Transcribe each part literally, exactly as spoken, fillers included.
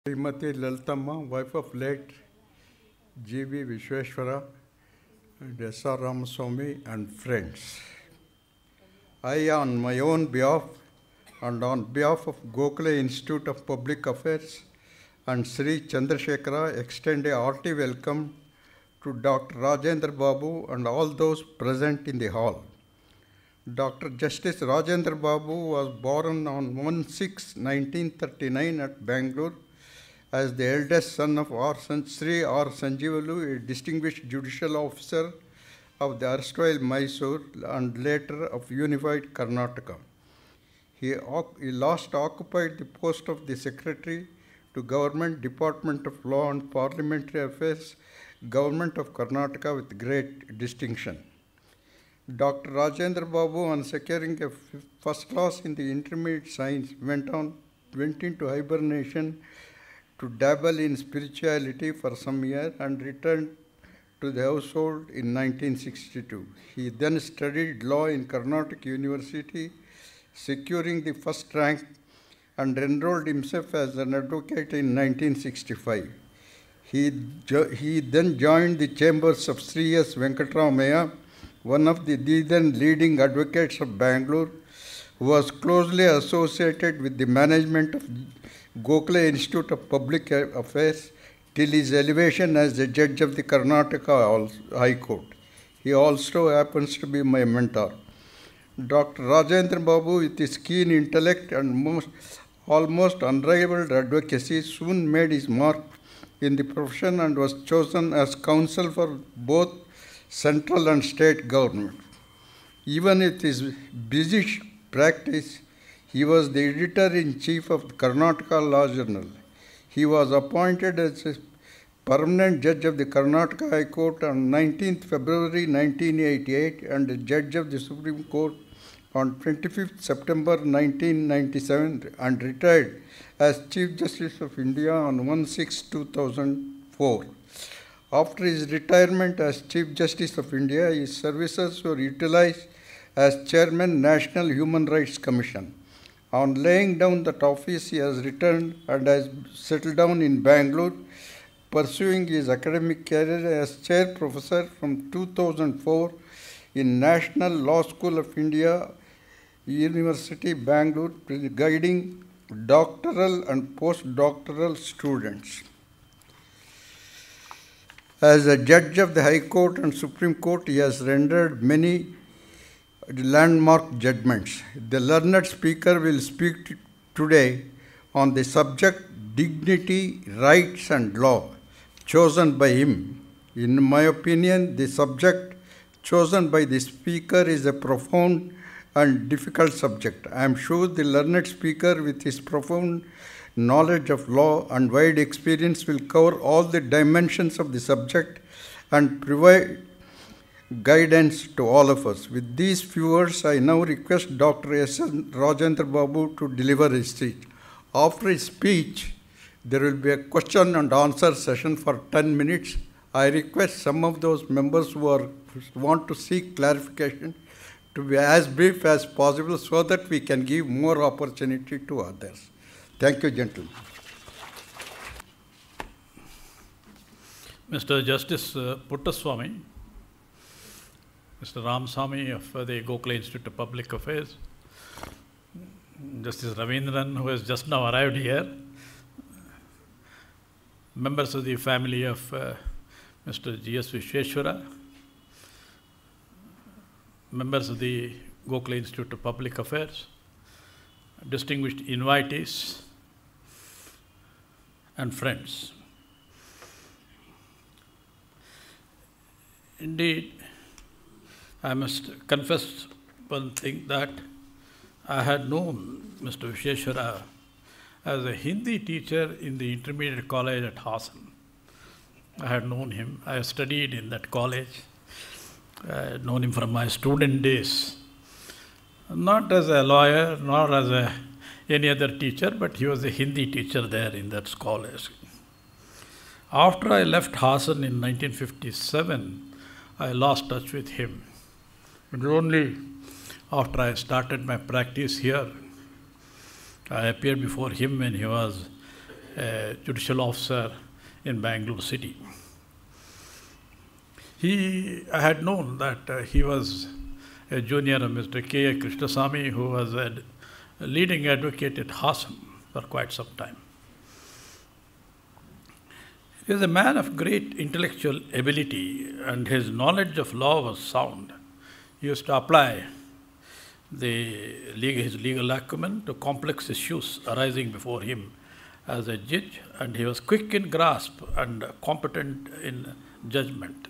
Srimati Lalitamma, wife of late G V Vishweshwara and S R Ramaswamy and friends. I, on my own behalf and on behalf of Gokhale Institute of Public Affairs and Sri Chandrasekhara, extend a hearty welcome to Doctor Rajendra Babu and all those present in the hall. Doctor Justice Rajendra Babu was born on one six nineteen thirty-nine at Bangalore as the eldest son of R. Sri R. Sanjeevalu, a distinguished judicial officer of the erstwhile Mysore and later of unified Karnataka. He, he last occupied the post of the Secretary to Government Department of Law and Parliamentary Affairs, Government of Karnataka with great distinction. Doctor Rajendra Babu, on securing a first class in the intermediate science, went on went into hibernation to dabble in spirituality for some years and returned to the household in nineteen sixty-two. He then studied law in Karnataka University, securing the first rank, and enrolled himself as an advocate in nineteen sixty-five. He, jo he then joined the chambers of Sri S. Venkatramaya, one of the then leading advocates of Bangalore, who was closely associated with the management of Gokhale Institute of Public Affairs till his elevation as the judge of the Karnataka High Court. He also happens to be my mentor. Doctor Rajendra Babu, with his keen intellect and most, almost unrivaled advocacy, soon made his mark in the profession and was chosen as counsel for both central and state government. Even with his busy practice, he was the editor-in-chief of the Karnataka Law Journal. He was appointed as a permanent judge of the Karnataka High Court on nineteenth February nineteen eighty-eight and a judge of the Supreme Court on twenty-fifth September nineteen ninety-seven and retired as Chief Justice of India on one six two thousand four. After his retirement as Chief Justice of India, his services were utilized as Chairman National Human Rights Commission. On laying down that office, he has returned and has settled down in Bangalore, pursuing his academic career as chair professor from two thousand four in National Law School of India, University, Bangalore, guiding doctoral and postdoctoral students. As a judge of the High Court and Supreme Court, he has rendered many landmark judgments. The learned speaker will speak today on the subject dignity, rights and law, chosen by him. In my opinion, the subject chosen by the speaker is a profound and difficult subject. I am sure the learned speaker, with his profound knowledge of law and wide experience, will cover all the dimensions of the subject and provide guidance to all of us. With these few words, I now request Doctor S. Rajendra Babu to deliver his speech. After his speech, there will be a question and answer session for ten minutes. I request some of those members who are, want to seek clarification to be as brief as possible so that we can give more opportunity to others. Thank you, gentlemen. Mister Justice uh, Puttaswamy, Mister Ramaswamy of uh, the Gokhale Institute of Public Affairs, Justice Ravindran, who has just now arrived here, members of the family of uh, Mister G S Vishweshwara, members of the Gokhale Institute of Public Affairs, distinguished invitees, and friends. Indeed, I must confess one thing, that I had known Mister Vishweshwara as a Hindi teacher in the intermediate college at Hassan. I had known him. I studied in that college. I had known him from my student days. Not as a lawyer, nor as a, any other teacher, but he was a Hindi teacher there in that college. After I left Hassan in nineteen fifty-seven, I lost touch with him. It was only after I started my practice here, I appeared before him when he was a judicial officer in Bangalore city. He, I had known that uh, he was a junior of Mister K A Krishnasamy, who was a leading advocate at Hassan for quite some time. He was a man of great intellectual ability, and his knowledge of law was sound. He used to apply the legal, his legal acumen to complex issues arising before him as a judge, and he was quick in grasp and competent in judgment.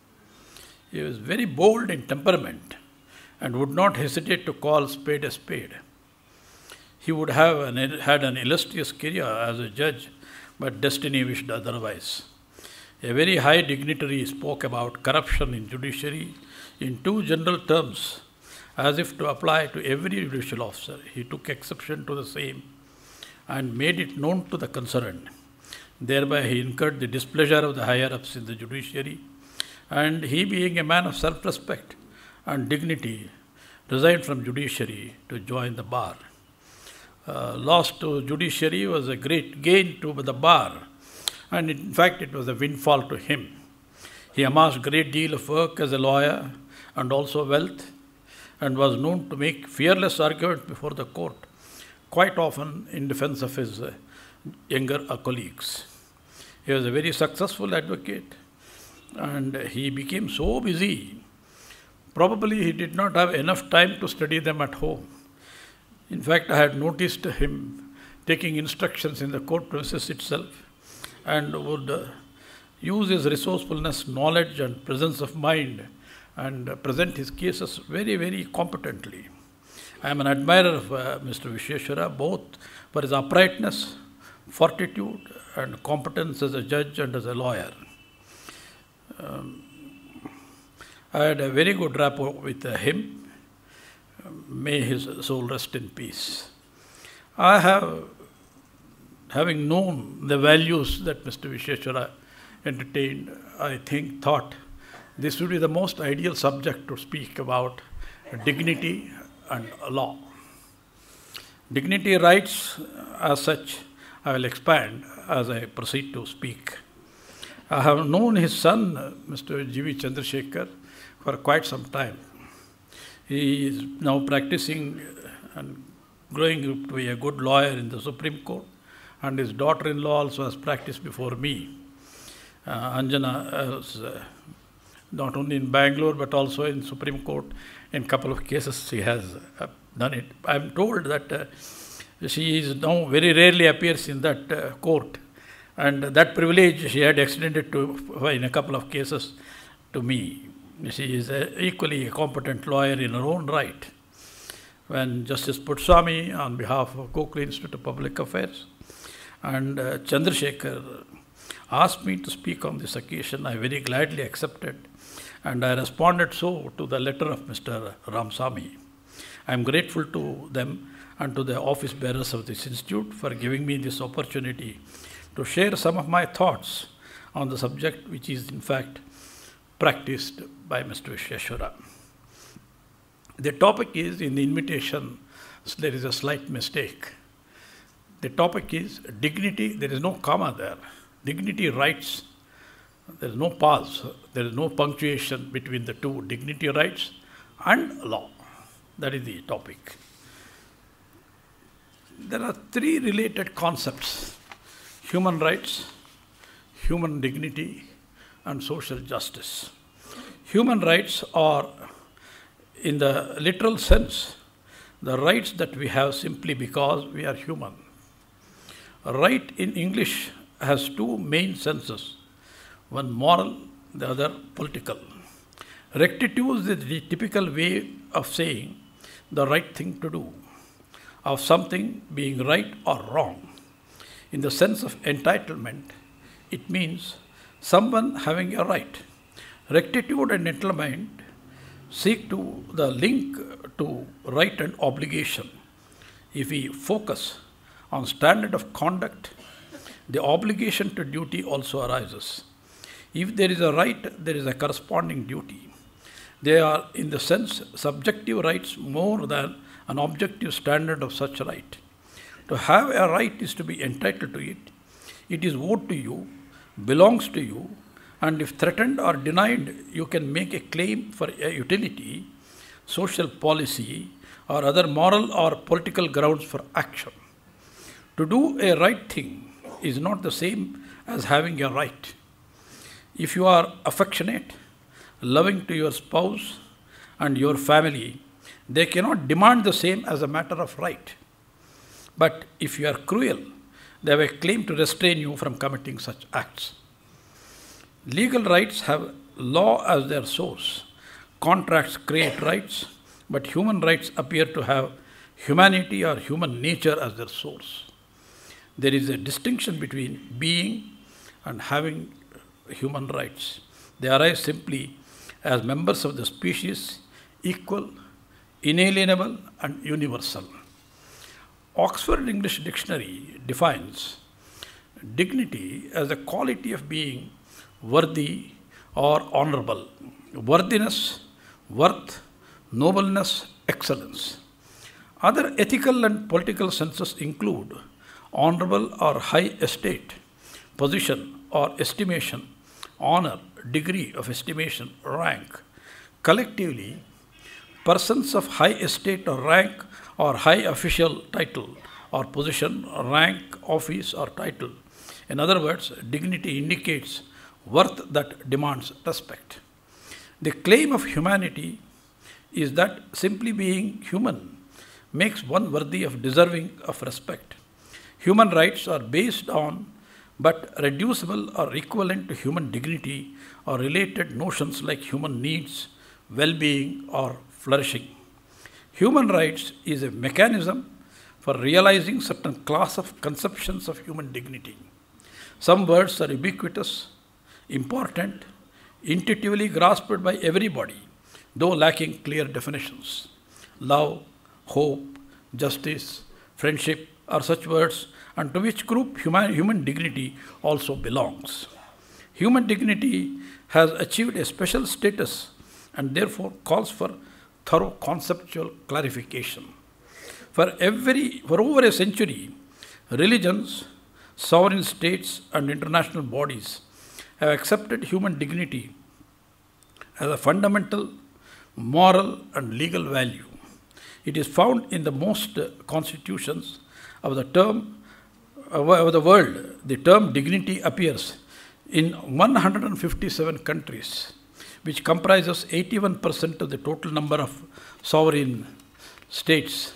He was very bold in temperament and would not hesitate to call spade a spade. He would have an, had an illustrious career as a judge, but destiny wished otherwise. A very high dignitary spoke about corruption in judiciary in two general terms, as if to apply to every judicial officer. He took exception to the same and made it known to the concerned. Thereby he incurred the displeasure of the higher-ups in the judiciary, and he, being a man of self-respect and dignity, resigned from judiciary to join the bar. Uh, loss to judiciary was a great gain to the bar, and in fact it was a windfall to him. He amassed a great deal of work as a lawyer and also wealth, and was known to make fearless arguments before the court, quite often in defense of his uh, younger uh, colleagues. He was a very successful advocate, and he became so busy, probably he did not have enough time to study them at home. In fact, I had noticed him taking instructions in the court premises itself, and would uh, use his resourcefulness, knowledge, and presence of mind, and uh, present his cases very, very competently. I am an admirer of uh, Mister Visheshwara, both for his uprightness, fortitude, and competence as a judge and as a lawyer. Um, I had a very good rapport with uh, him. May his soul rest in peace. I have, having known the values that Mister Visheshwara entertained, I think, thought this would be the most ideal subject to speak about dignity and law. Dignity rights as such, I will expand as I proceed to speak. I have known his son, Mister G V Chandrasekhar, for quite some time. He is now practicing and growing up to be a good lawyer in the Supreme Court, and his daughter-in-law also has practiced before me. Uh, Anjana is uh, not only in Bangalore but also in Supreme Court. In a couple of cases she has uh, done it. I am told that uh, she is now very rarely appears in that uh, court, and that privilege she had extended to in a couple of cases to me. She is a, equally a competent lawyer in her own right. When Justice Putswamy, on behalf of Gokul Institute of Public Affairs, and uh, Chandrasekhar asked me to speak on this occasion, I very gladly accepted, and I responded so to the letter of Mister Ramsamy. I am grateful to them and to the office bearers of this institute for giving me this opportunity to share some of my thoughts on the subject, which is in fact practiced by Mister Visheshwara. The topic is, in the invitation, there is a slight mistake. The topic is dignity, there is no comma there. Dignity rights, there is no pause, there is no punctuation between the two, dignity rights and law. That is the topic. There are three related concepts: human rights, human dignity, and social justice. Human rights are, in the literal sense, the rights that we have simply because we are human. A right in English has two main senses, one moral, the other political. Rectitude is the typical way of saying the right thing to do, of something being right or wrong. In the sense of entitlement, it means someone having a right. Rectitude and entitlement seek to the link to right and obligation. If we focus on standard of conduct, the obligation to duty also arises. If there is a right, there is a corresponding duty. They are, in the sense, subjective rights more than an objective standard of such right. To have a right is to be entitled to it, It is owed to you, belongs to you, and if threatened or denied, you can make a claim for a utility, social policy, or other moral or political grounds for action. To do a right thing is not the same as having a right. If you are affectionate, loving to your spouse and your family, they cannot demand the same as a matter of right. But if you are cruel, they have a claim to restrain you from committing such acts. Legal rights have law as their source. Contracts create rights, but human rights appear to have humanity or human nature as their source. There is a distinction between being and having human rights. They arise simply as members of the species, equal, inalienable, and universal. Oxford English Dictionary defines dignity as the quality of being worthy or honorable. Worthiness, worth, nobleness, excellence. Other ethical and political senses include honorable or high estate, position or estimation, honor, degree of estimation, rank. Collectively, persons of high estate or rank or high official title or position, rank, office or title. In other words, dignity indicates worth that demands respect. The claim of humanity is that simply being human makes one worthy of deserving of respect. Human rights are based on but reducible or equivalent to human dignity or related notions like human needs, well-being or flourishing. Human rights is a mechanism for realizing certain class of conceptions of human dignity. Some words are ubiquitous, important, intuitively grasped by everybody, though lacking clear definitions. Love, hope, justice, friendship are such words, and to which group human, human dignity also belongs. Human dignity has achieved a special status and therefore calls for thorough conceptual clarification. For, every, for over a century, religions, sovereign states, and international bodies have accepted human dignity as a fundamental moral and legal value. It is found in the most constitutions of the term of the world. The term dignity appears in one hundred fifty-seven countries, which comprises eighty-one percent of the total number of sovereign states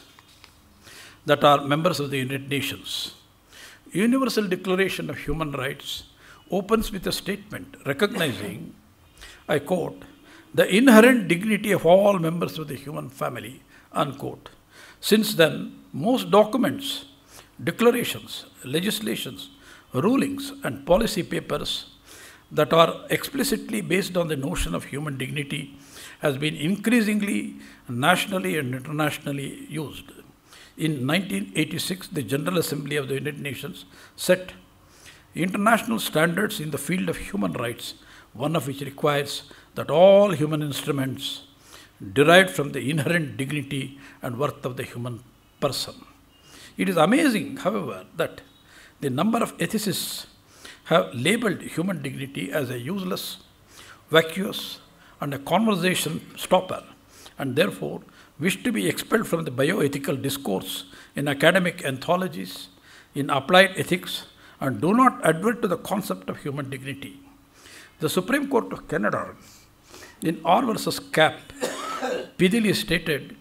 that are members of the United Nations. Universal Declaration of Human Rights opens with a statement recognizing, I quote, the inherent dignity of all members of the human family, unquote. Since then, most documents, declarations, legislations, rulings, and policy papers that are explicitly based on the notion of human dignity has been increasingly nationally and internationally used. In nineteen eighty-six, the General Assembly of the United Nations set international standards in the field of human rights, one of which requires that all human instruments derived from the inherent dignity and worth of the human person. It is amazing, however, that the number of ethicists have labeled human dignity as a useless, vacuous, and a conversation stopper, and therefore wish to be expelled from the bioethical discourse in academic anthologies, in applied ethics, and do not advert to the concept of human dignity. The Supreme Court of Canada, in R versus Cap, pithily stated,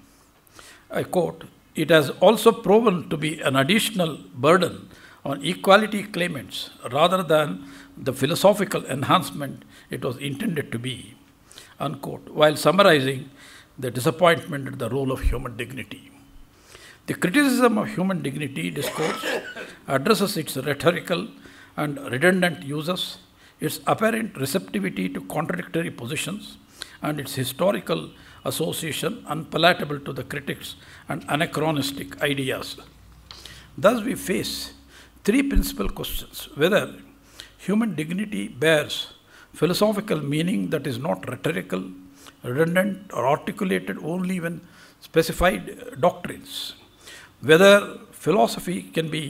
I quote, it has also proven to be an additional burden on equality claimants rather than the philosophical enhancement it was intended to be, unquote, while summarizing the disappointment at the role of human dignity. The criticism of human dignity discourse addresses its rhetorical and redundant uses, its apparent receptivity to contradictory positions, and its historical association unpalatable to the critics and anachronistic ideas. Thus we face three principal questions: whether human dignity bears philosophical meaning that is not rhetorical, redundant, or articulated only when specified doctrines; whether philosophy can be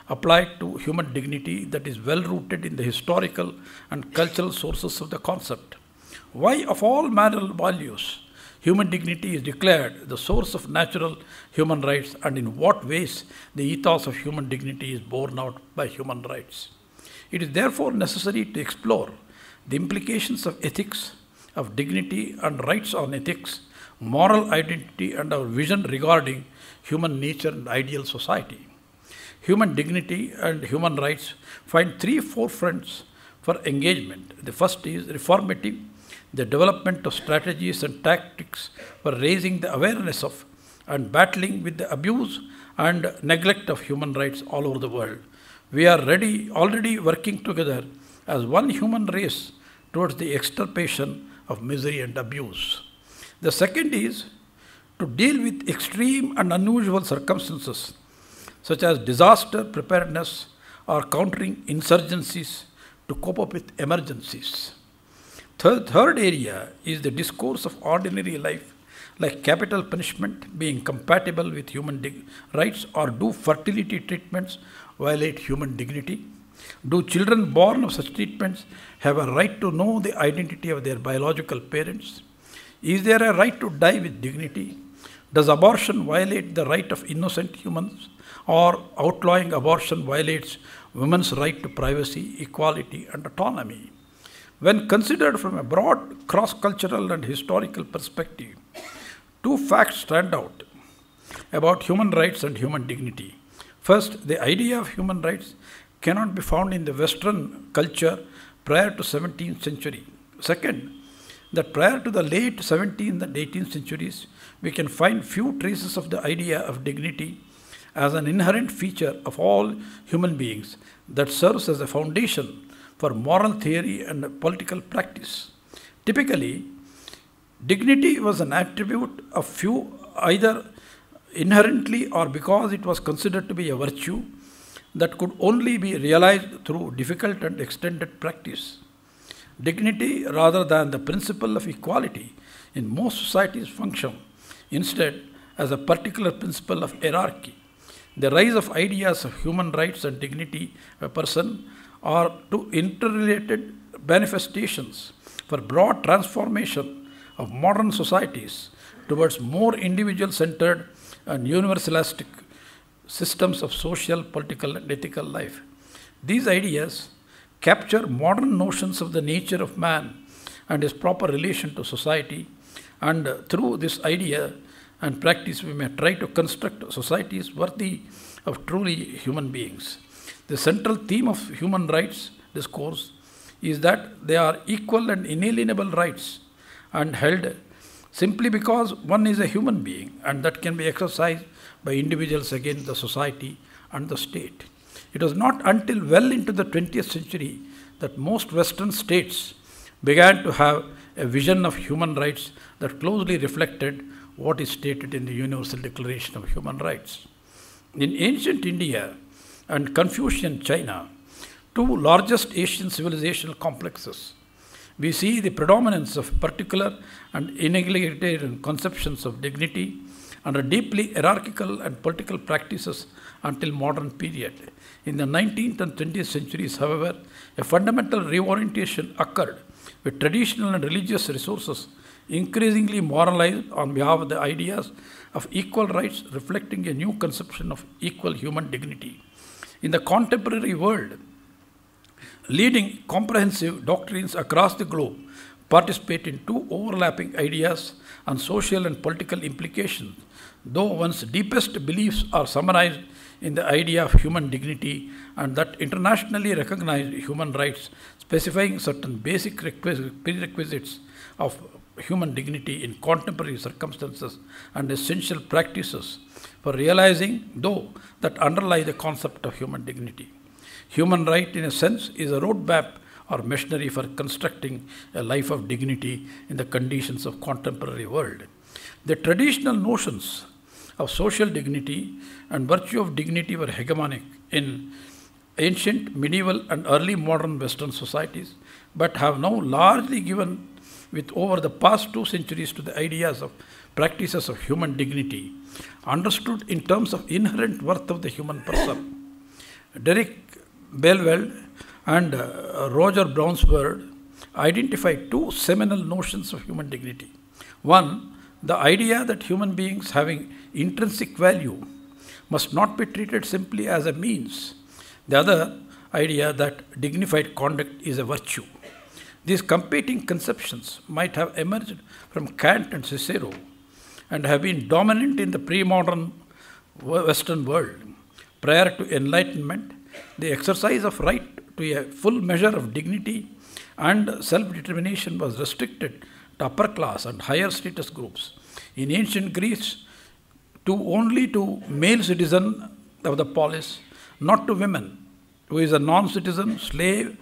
applied to human dignity that is well rooted in the historical and cultural sources of the concept. Why, of all moral values, human dignity is declared the source of natural human rights, and in what ways the ethos of human dignity is borne out by human rights. It is therefore necessary to explore the implications of ethics, of dignity and rights on ethics, moral identity, and our vision regarding human nature and ideal society. Human dignity and human rights find three forefronts for engagement. The first is reformative, the development of strategies and tactics for raising the awareness of and battling with the abuse and neglect of human rights all over the world. We are ready, already working together as one human race towards the extirpation of misery and abuse. The second is to deal with extreme and unusual circumstances such as disaster preparedness or countering insurgencies to cope up with emergencies. Third, third area is the discourse of ordinary life, like capital punishment being compatible with human dig- rights, or do fertility treatments violate human dignity? Do children born of such treatments have a right to know the identity of their biological parents? Is there a right to die with dignity? Does abortion violate the right of innocent humans, or outlawing abortion violates women's right to privacy, equality, and autonomy? When considered from a broad cross-cultural and historical perspective, two facts stand out about human rights and human dignity. First, the idea of human rights cannot be found in the Western culture prior to seventeenth century. Second, that prior to the late seventeenth and eighteenth centuries, we can find few traces of the idea of dignity as an inherent feature of all human beings that serves as a foundation for moral theory and political practice. Typically, dignity was an attribute of few, either inherently or because it was considered to be a virtue that could only be realized through difficult and extended practice. Dignity, rather than the principle of equality, in most societies function instead as a particular principle of hierarchy. The rise of ideas of human rights and dignity of a person are two interrelated manifestations for broad transformation of modern societies towards more individual-centered and universalistic systems of social, political, and ethical life. These ideas capture modern notions of the nature of man and his proper relation to society, and through this idea and practice we may try to construct societies worthy of truly human beings. The central theme of human rights discourse is that they are equal and inalienable rights and held simply because one is a human being, and that can be exercised by individuals against the society and the state. It was not until well into the twentieth century that most Western states began to have a vision of human rights that closely reflected what is stated in the Universal Declaration of Human Rights. In ancient India and Confucian China, two largest Asian civilizational complexes, we see the predominance of particular and inegalitarian conceptions of dignity under deeply hierarchical and political practices until modern period. In the nineteenth and twentieth centuries, however, a fundamental reorientation occurred with traditional and religious resources increasingly moralized on behalf of the ideas of equal rights, reflecting a new conception of equal human dignity. In the contemporary world, leading comprehensive doctrines across the globe participate in two overlapping ideas on social and political implications, though one's deepest beliefs are summarized in the idea of human dignity and that internationally recognized human rights, specifying certain basic prerequisites of human dignity in contemporary circumstances and essential practices for realizing, though, that underlie the concept of human dignity. Human right, in a sense, is a roadmap or machinery for constructing a life of dignity in the conditions of contemporary world. The traditional notions of social dignity and virtue of dignity were hegemonic in ancient, medieval, and early modern Western societies, but have now largely given with over the past two centuries to the ideas of practices of human dignity, understood in terms of inherent worth of the human person. Derek Belveld and uh, Roger Brownsword identified two seminal notions of human dignity. One, the idea that human beings having intrinsic value must not be treated simply as a means. The other idea that dignified conduct is a virtue. These competing conceptions might have emerged from Kant and Cicero and have been dominant in the pre-modern Western world. Prior to Enlightenment, the exercise of right to a full measure of dignity and self-determination was restricted to upper class and higher status groups. In ancient Greece, to only to male citizen of the polis, not to women, who is a non-citizen, slave,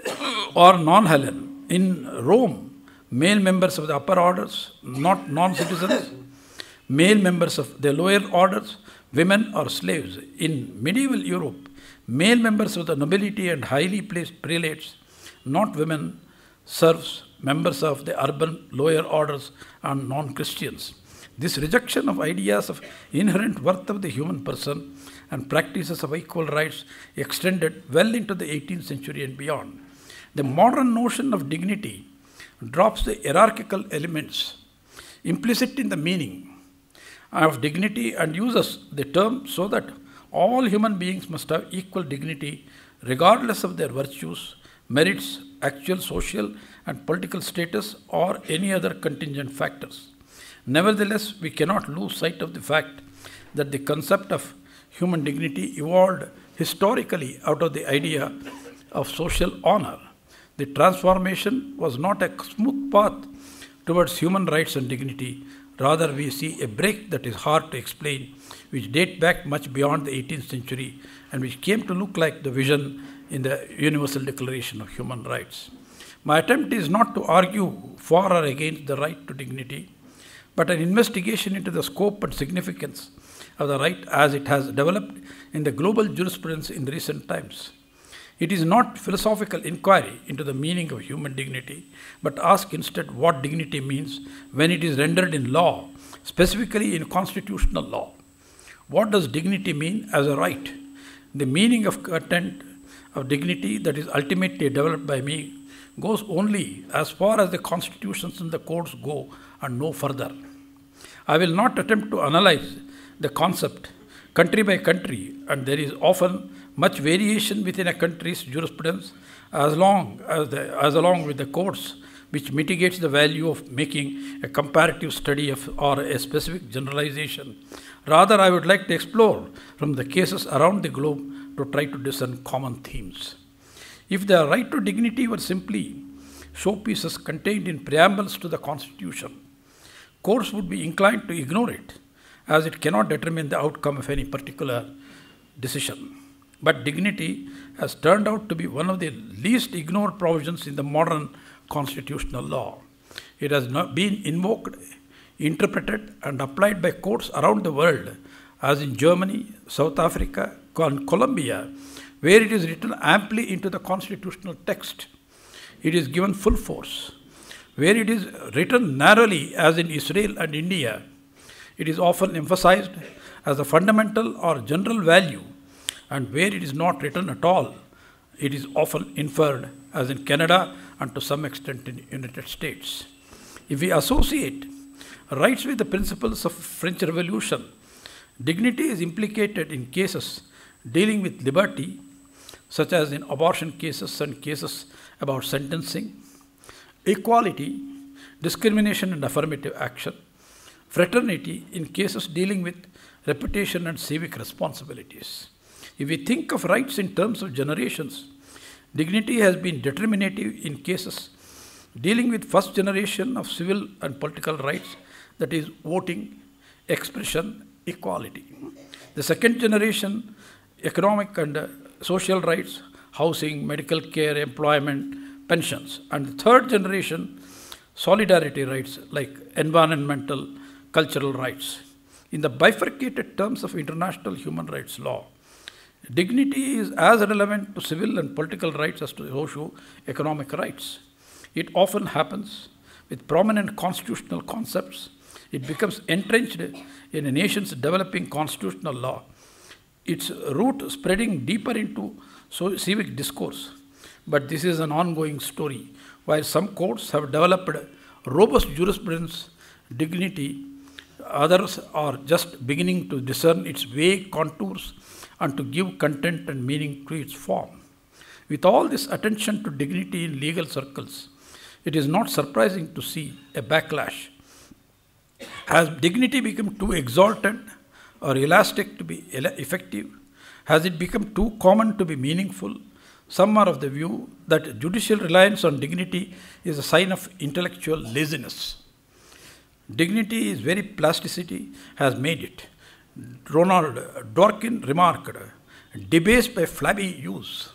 or non-Hellen. In Rome, male members of the upper orders, not non-citizens, male members of the lower orders, women or slaves. In medieval Europe, male members of the nobility and highly placed prelates, not women, serfs, members of the urban lower orders, and non-Christians. This rejection of ideas of inherent worth of the human person and practices of equal rights extended well into the eighteenth century and beyond. The modern notion of dignity drops the hierarchical elements implicit in the meaning of dignity and uses the term so that all human beings must have equal dignity regardless of their virtues, merits, actual social and political status, or any other contingent factors. Nevertheless, we cannot lose sight of the fact that the concept of human dignity evolved historically out of the idea of social honor. The transformation was not a smooth path towards human rights and dignity. Rather, we see a break that is hard to explain, which dates back much beyond the eighteenth century and which came to look like the vision in the Universal Declaration of Human Rights. My attempt is not to argue for or against the right to dignity, but an investigation into the scope and significance of the right as it has developed in the global jurisprudence in recent times. It is not philosophical inquiry into the meaning of human dignity, but ask instead what dignity means when it is rendered in law, specifically in constitutional law. What does dignity mean as a right? The meaning of content of dignity that is ultimately developed by me goes only as far as the constitutions and the codes go and no further. I will not attempt to analyze the concept country by country, and there is often much variation within a country's jurisprudence as long as, the, as along with the codes, which mitigates the value of making a comparative study of or a specific generalization. Rather, I would like to explore from the cases around the globe to try to discern common themes. If the right to dignity were simply showpieces contained in preambles to the Constitution, courts would be inclined to ignore it, as it cannot determine the outcome of any particular decision. But dignity has turned out to be one of the least ignored provisions in the modern constitutional law. It has not been invoked, interpreted, and applied by courts around the world, as in Germany, South Africa, and Colombia, where it is written amply into the constitutional text. It is given full force. Where it is written narrowly, as in Israel and India, it is often emphasized as a fundamental or general value, and where it is not written at all, it is often inferred, as in Canada and to some extent in the United States. If we associate rights with the principles of French Revolution, dignity is implicated in cases dealing with liberty, such as in abortion cases and cases about sentencing, equality, discrimination and affirmative action, fraternity in cases dealing with reputation and civic responsibilities. If we think of rights in terms of generations, dignity has been determinative in cases dealing with first generation of civil and political rights, that is, voting, expression, equality. The second generation, economic and uh, social rights, housing, medical care, employment, pensions. And the third generation, solidarity rights like environmental, cultural rights. In the bifurcated terms of international human rights law, dignity is as relevant to civil and political rights as to socio-economic rights. It often happens with prominent constitutional concepts. It becomes entrenched in a nation's developing constitutional law. its root spreading deeper into so civic discourse. But this is an ongoing story, where some courts have developed robust jurisprudence, dignity, others are just beginning to discern its vague contours and to give content and meaning to its form. With all this attention to dignity in legal circles, it is not surprising to see a backlash. Has dignity become too exalted or elastic to be effective? Has it become too common to be meaningful? Some are of the view that judicial reliance on dignity is a sign of intellectual laziness. Dignity is very plasticity has made it. Ronald Dworkin remarked, debased by flabby use.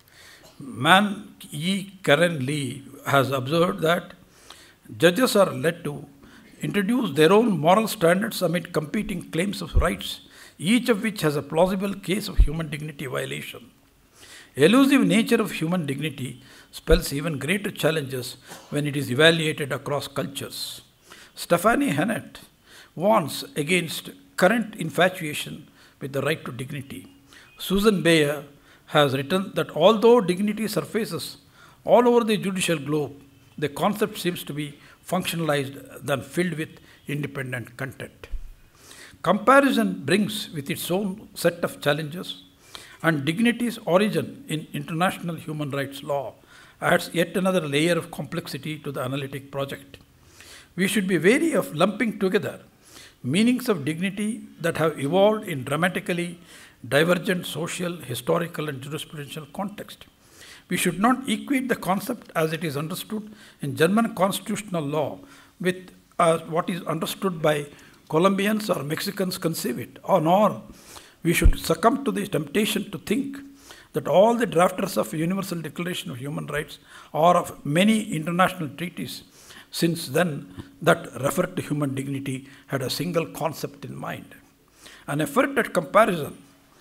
Man E. Karen Lee has observed that judges are led to introduce their own moral standards amid competing claims of rights, each of which has a plausible case of human dignity violation. Elusive nature of human dignity spells even greater challenges when it is evaluated across cultures. Stephanie Hennett warns against current infatuation with the right to dignity. Susan Bayer has written that although dignity surfaces all over the judicial globe, the concept seems to be functionalized than filled with independent content. Comparison brings with its own set of challenges, and dignity's origin in international human rights law adds yet another layer of complexity to the analytic project. We should be wary of lumping together meanings of dignity that have evolved in dramatically divergent social, historical, and jurisprudential context. We should not equate the concept as it is understood in German constitutional law with uh, what is understood by Colombians or Mexicans conceive it, or nor we should succumb to the temptation to think that all the drafters of the Universal Declaration of Human Rights or of many international treaties since then that refer to human dignity had a single concept in mind. An effort at comparison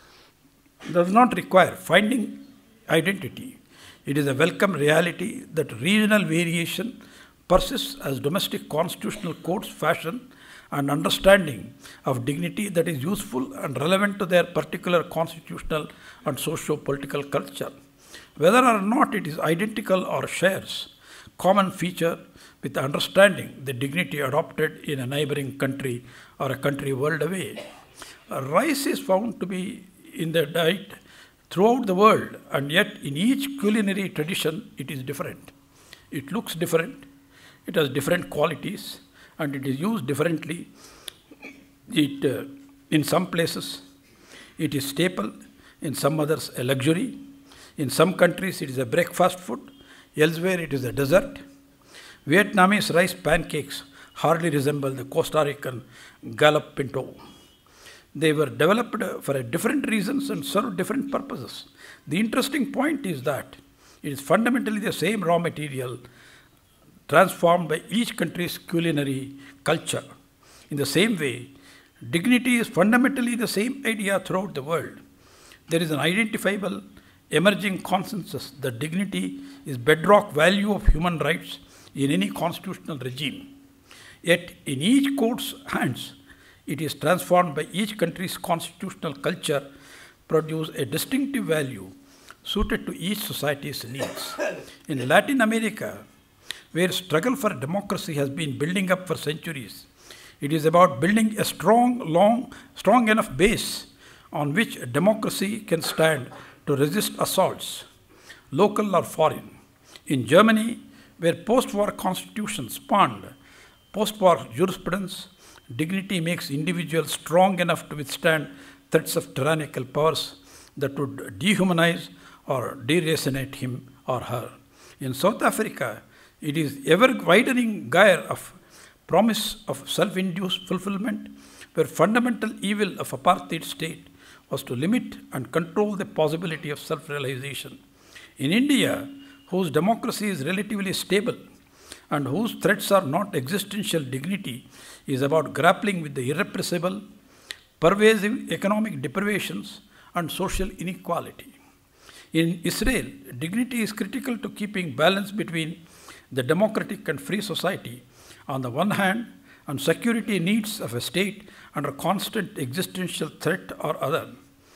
does not require finding identity. It is a welcome reality that regional variation persists as domestic constitutional codes fashion an understanding of dignity that is useful and relevant to their particular constitutional and socio-political culture. Whether or not it is identical or shares common feature with understanding the dignity adopted in a neighboring country or a country world away. Rice is found to be in the diet throughout the world, and yet in each culinary tradition it is different. It looks different, it has different qualities, and it is used differently. It, uh, in some places, it is staple, in some others a luxury. In some countries it is a breakfast food, elsewhere it is a dessert. Vietnamese rice pancakes hardly resemble the Costa Rican Gallup Pinto. They were developed for different reasons and serve different purposes. The interesting point is that it is fundamentally the same raw material transformed by each country's culinary culture. In the same way, dignity is fundamentally the same idea throughout the world. There is an identifiable emerging consensus that dignity is bedrock value of human rights in any constitutional regime. Yet in each court's hands, it is transformed by each country's constitutional culture, produce a distinctive value suited to each society's needs. In Latin America, where struggle for democracy has been building up for centuries, it is about building a strong, long, strong enough base on which democracy can stand to resist assaults, local or foreign. In Germany, where post-war constitutions spawned post-war jurisprudence, dignity makes individuals strong enough to withstand threats of tyrannical powers that would dehumanize or deracinate him or her. In South Africa, it is ever-widening gyre of promise of self-induced fulfillment, where fundamental evil of apartheid state was to limit and control the possibility of self-realization. In India, whose democracy is relatively stable and whose threats are not existential dignity, is about grappling with the irrepressible, pervasive economic deprivations and social inequality. In Israel, dignity is critical to keeping balance between the democratic and free society on the one hand and security needs of a state under constant existential threat or other.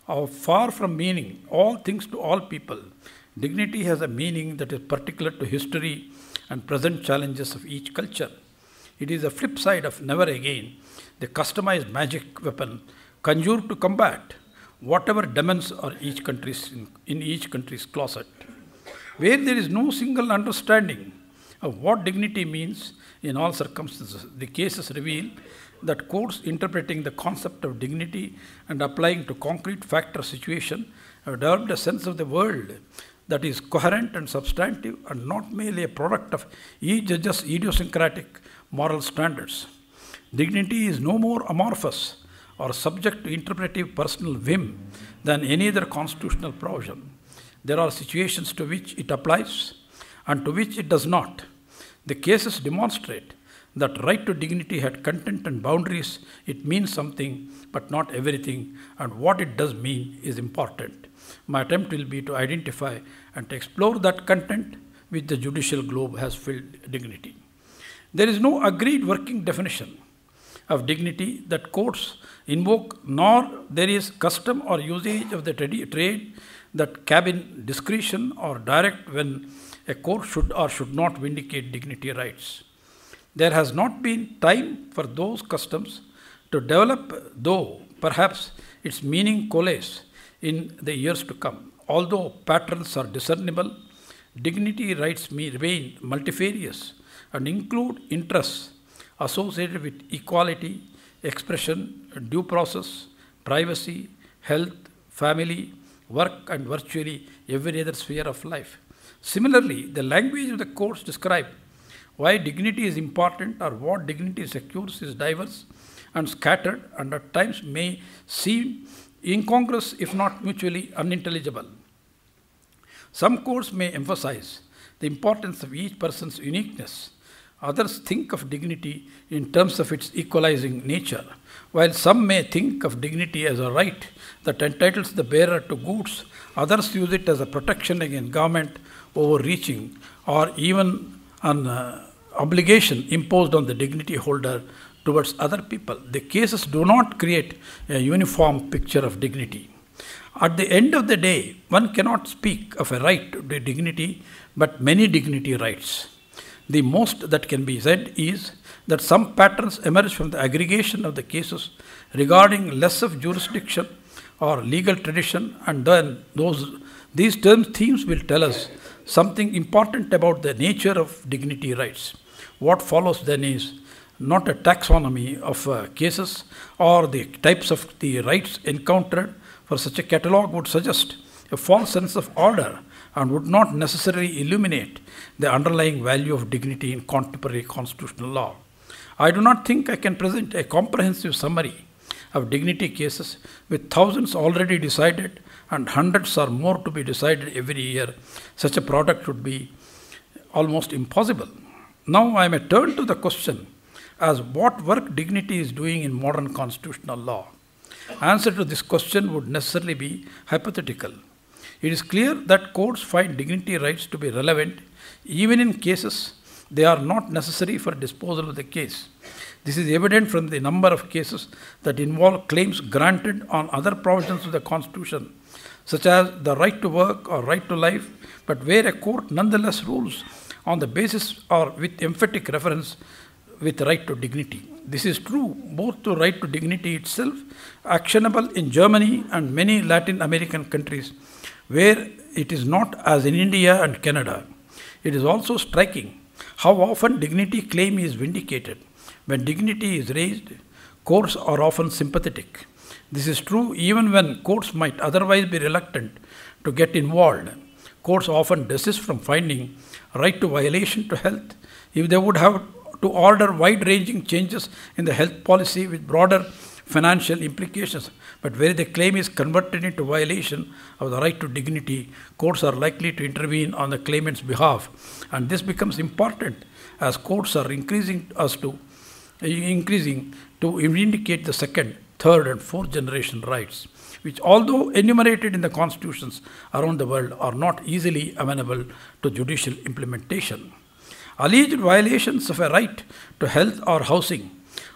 Or far from meaning all things to all people, dignity has a meaning that is particular to history and present challenges of each culture. It is the flip side of never again, the customized magic weapon conjured to combat whatever demons are each country's in, in each country's closet. Where there is no single understanding of what dignity means in all circumstances, the cases reveal that courts interpreting the concept of dignity and applying to concrete fact or situation have developed a sense of the world that is coherent and substantive and not merely a product of each judge's idiosyncratic moral standards. Dignity is no more amorphous or subject to interpretive personal whim than any other constitutional provision. There are situations to which it applies and to which it does not. The cases demonstrate that right to dignity had content and boundaries. It means something, but not everything, and what it does mean is important. My attempt will be to identify and to explore that content which the judicial globe has filled dignity. There is no agreed working definition of dignity that courts invoke, nor there is custom or usage of the trade that cabin discretion or direct when a court should or should not vindicate dignity rights. There has not been time for those customs to develop, though perhaps its meaning coalesce in the years to come. Although patterns are discernible, dignity rights may remain multifarious and include interests associated with equality, expression, due process, privacy, health, family, work, and virtually every other sphere of life. Similarly, the language of the courts describe why dignity is important or what dignity secures is diverse and scattered and at times may seem incongruous if not mutually unintelligible. Some courts may emphasize the importance of each person's uniqueness. Others think of dignity in terms of its equalizing nature, while some may think of dignity as a right that entitles the bearer to goods. Others use it as a protection against government overreaching or even an uh, obligation imposed on the dignity holder towards other people. The cases do not create a uniform picture of dignity. At the end of the day, one cannot speak of a right to dignity, but many dignity rights. The most that can be said is that some patterns emerge from the aggregation of the cases regarding less of jurisdiction or legal tradition, and then those these terms themes will tell us something important about the nature of dignity rights. What follows then is not a taxonomy of uh, cases or the types of the rights encountered, for such a catalogue would suggest a false sense of order and would not necessarily illuminate the underlying value of dignity in contemporary constitutional law. I do not think I can present a comprehensive summary of dignity cases with thousands already decided and hundreds or more to be decided every year. Such a product would be almost impossible. Now I may turn to the question as what work dignity is doing in modern constitutional law. Answer to this question would necessarily be hypothetical. It is clear that courts find dignity rights to be relevant even in cases they are not necessary for disposal of the case. This is evident from the number of cases that involve claims granted on other provisions of the Constitution, such as the right to work or right to life, but where a court nonetheless rules on the basis or with emphatic reference with right to dignity. This is true both to right to dignity itself, actionable in Germany and many Latin American countries, where it is not as in India and Canada. It is also striking how often dignity claim is vindicated. When dignity is raised, courts are often sympathetic. This is true even when courts might otherwise be reluctant to get involved. Courts often desist from finding right to violation to health if they would have to order wide-ranging changes in the health policy with broader financial implications. But where the claim is converted into violation of the right to dignity, courts are likely to intervene on the claimant's behalf. And this becomes important as courts are increasing us to increasing to vindicate the second, third, and fourth generation rights, which, although enumerated in the constitutions around the world, are not easily amenable to judicial implementation. Alleged violations of a right to health or housing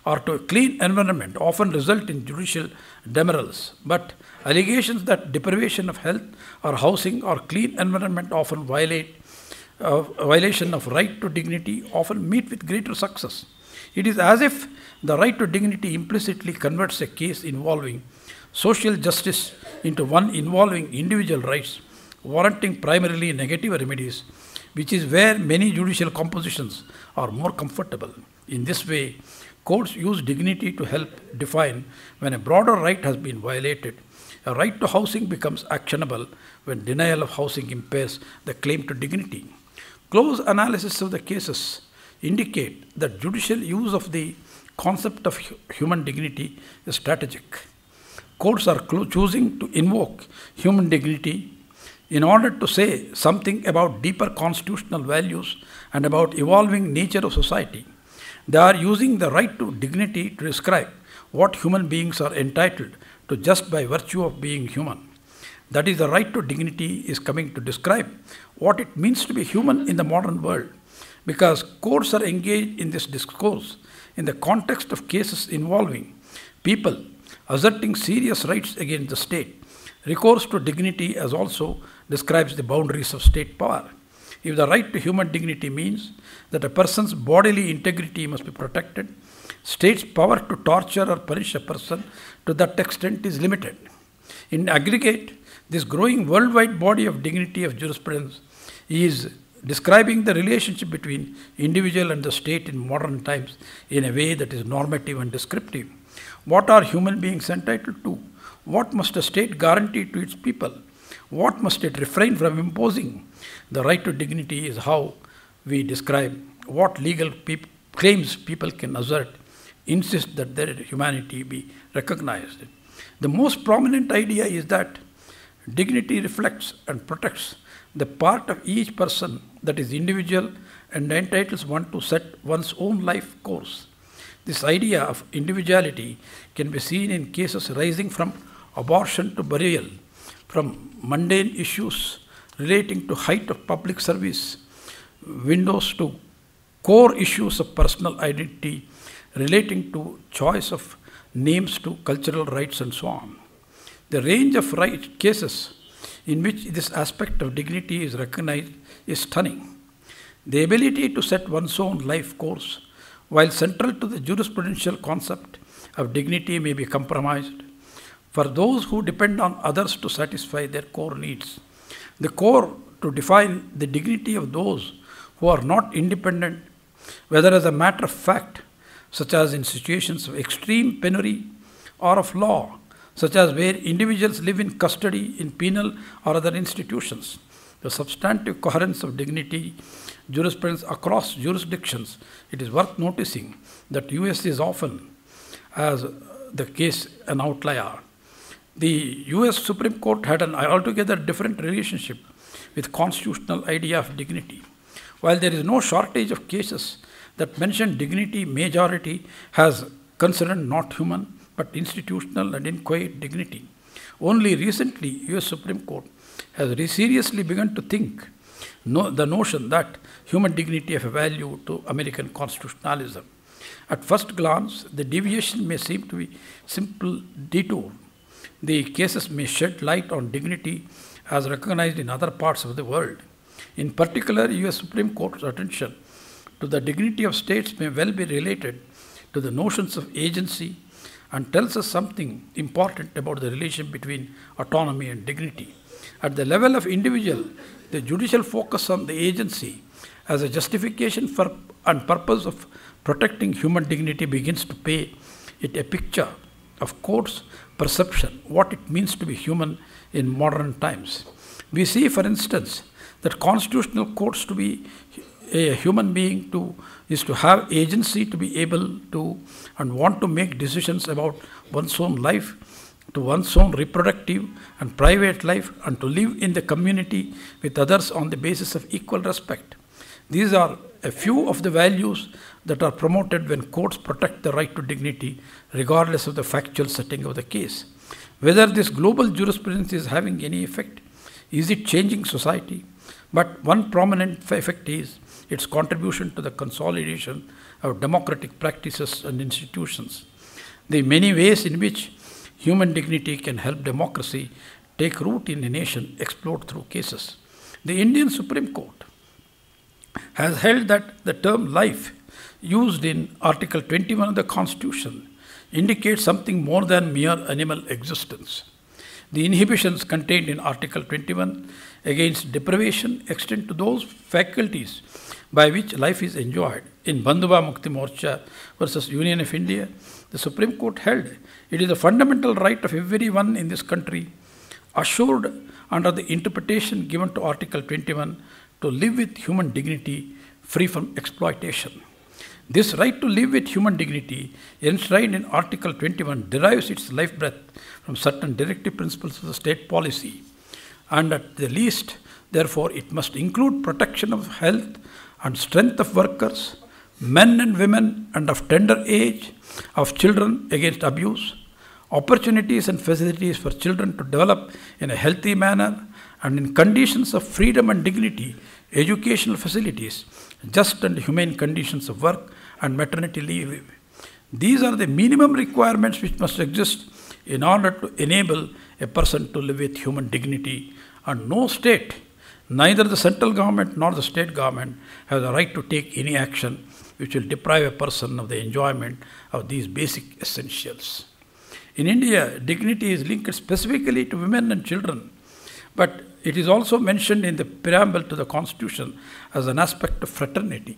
or to a clean environment often result in judicial demurrals. But allegations that deprivation of health or housing or clean environment often violate uh, violation of right to dignity often meet with greater success. It is as if the right to dignity implicitly converts a case involving social justice into one involving individual rights, warranting primarily negative remedies, which is where many judicial compositions are more comfortable. In this way, courts use dignity to help define when a broader right has been violated. A right to housing becomes actionable when denial of housing impairs the claim to dignity. Close analysis of the cases indicate that judicial use of the concept of human dignity is strategic. Courts are choosing to invoke human dignity in order to say something about deeper constitutional values and about evolving nature of society. They are using the right to dignity to describe what human beings are entitled to just by virtue of being human. That is, the right to dignity is coming to describe what it means to be human in the modern world, because courts are engaged in this discourse in the context of cases involving people asserting serious rights against the state. Recourse to dignity as also describes the boundaries of state power. If the right to human dignity means that a person's bodily integrity must be protected, state's power to torture or punish a person to that extent is limited. In aggregate, this growing worldwide body of dignity of jurisprudence is describing the relationship between individual and the state in modern times in a way that is normative and descriptive. What are human beings entitled to? What must a state guarantee to its people? What must it refrain from imposing? The right to dignity is how we describe what legal peop- claims people can assert, insist that their humanity be recognized. The most prominent idea is that dignity reflects and protects the part of each person that is individual and entitles one to set one's own life course. This idea of individuality can be seen in cases rising from abortion to burial, from mundane issues relating to height of public service, windows to core issues of personal identity relating to choice of names to cultural rights and so on. The range of right cases in which this aspect of dignity is recognized is stunning. The ability to set one's own life course, while central to the jurisprudential concept of dignity, may be compromised for those who depend on others to satisfy their core needs. The core to define the dignity of those who are not independent, whether as a matter of fact, such as in situations of extreme penury, or of law, such as where individuals live in custody in penal or other institutions. The substantive coherence of dignity jurisprudence across jurisdictions, it is worth noticing that U S is often, as the case, an outlier. The U S Supreme Court had an altogether different relationship with constitutional idea of dignity. While there is no shortage of cases that mention dignity, majority has considered not human but institutional and inchoate dignity. Only recently, U S Supreme Court has seriously begun to think no, the notion that human dignity have a value to American constitutionalism. At first glance, the deviation may seem to be simple detour. The cases may shed light on dignity as recognized in other parts of the world. In particular, U S Supreme Court's attention to the dignity of states may well be related to the notions of agency and tells us something important about the relation between autonomy and dignity. At the level of individual, the judicial focus on the agency as a justification for and purpose of protecting human dignity begins to paint it a picture of courts' perception, what it means to be human in modern times. We see, for instance, that constitutional courts to be a human being to is to have agency to be able to and want to make decisions about one's own life, to one's own reproductive and private life, and to live in the community with others on the basis of equal respect. These are a few of the values that are promoted when courts protect the right to dignity, regardless of the factual setting of the case. Whether this global jurisprudence is having any effect, is it changing society? But one prominent effect is its contribution to the consolidation of democratic practices and institutions. The many ways in which human dignity can help democracy take root in a nation explored through cases. The Indian Supreme Court has held that the term life used in Article twenty-one of the Constitution indicates something more than mere animal existence. The inhibitions contained in Article twenty-one against deprivation extend to those faculties by which life is enjoyed. In Bandhuva Mukti Morcha versus Union of India, the Supreme Court held it is a fundamental right of everyone in this country, assured under the interpretation given to Article twenty-one, to live with human dignity, free from exploitation. This right to live with human dignity, enshrined in Article twenty-one, derives its life breath from certain directive principles of the state policy, and at the least, therefore, it must include protection of health and strength of workers, men and women, and of tender age, of children against abuse, opportunities and facilities for children to develop in a healthy manner, and in conditions of freedom and dignity, educational facilities, just and humane conditions of work, and maternity leave. These are the minimum requirements which must exist in order to enable a person to live with human dignity, and no state, neither the central government nor the state government, have the right to take any action which will deprive a person of the enjoyment of these basic essentials. In India, dignity is linked specifically to women and children, but it is also mentioned in the preamble to the Constitution as an aspect of fraternity.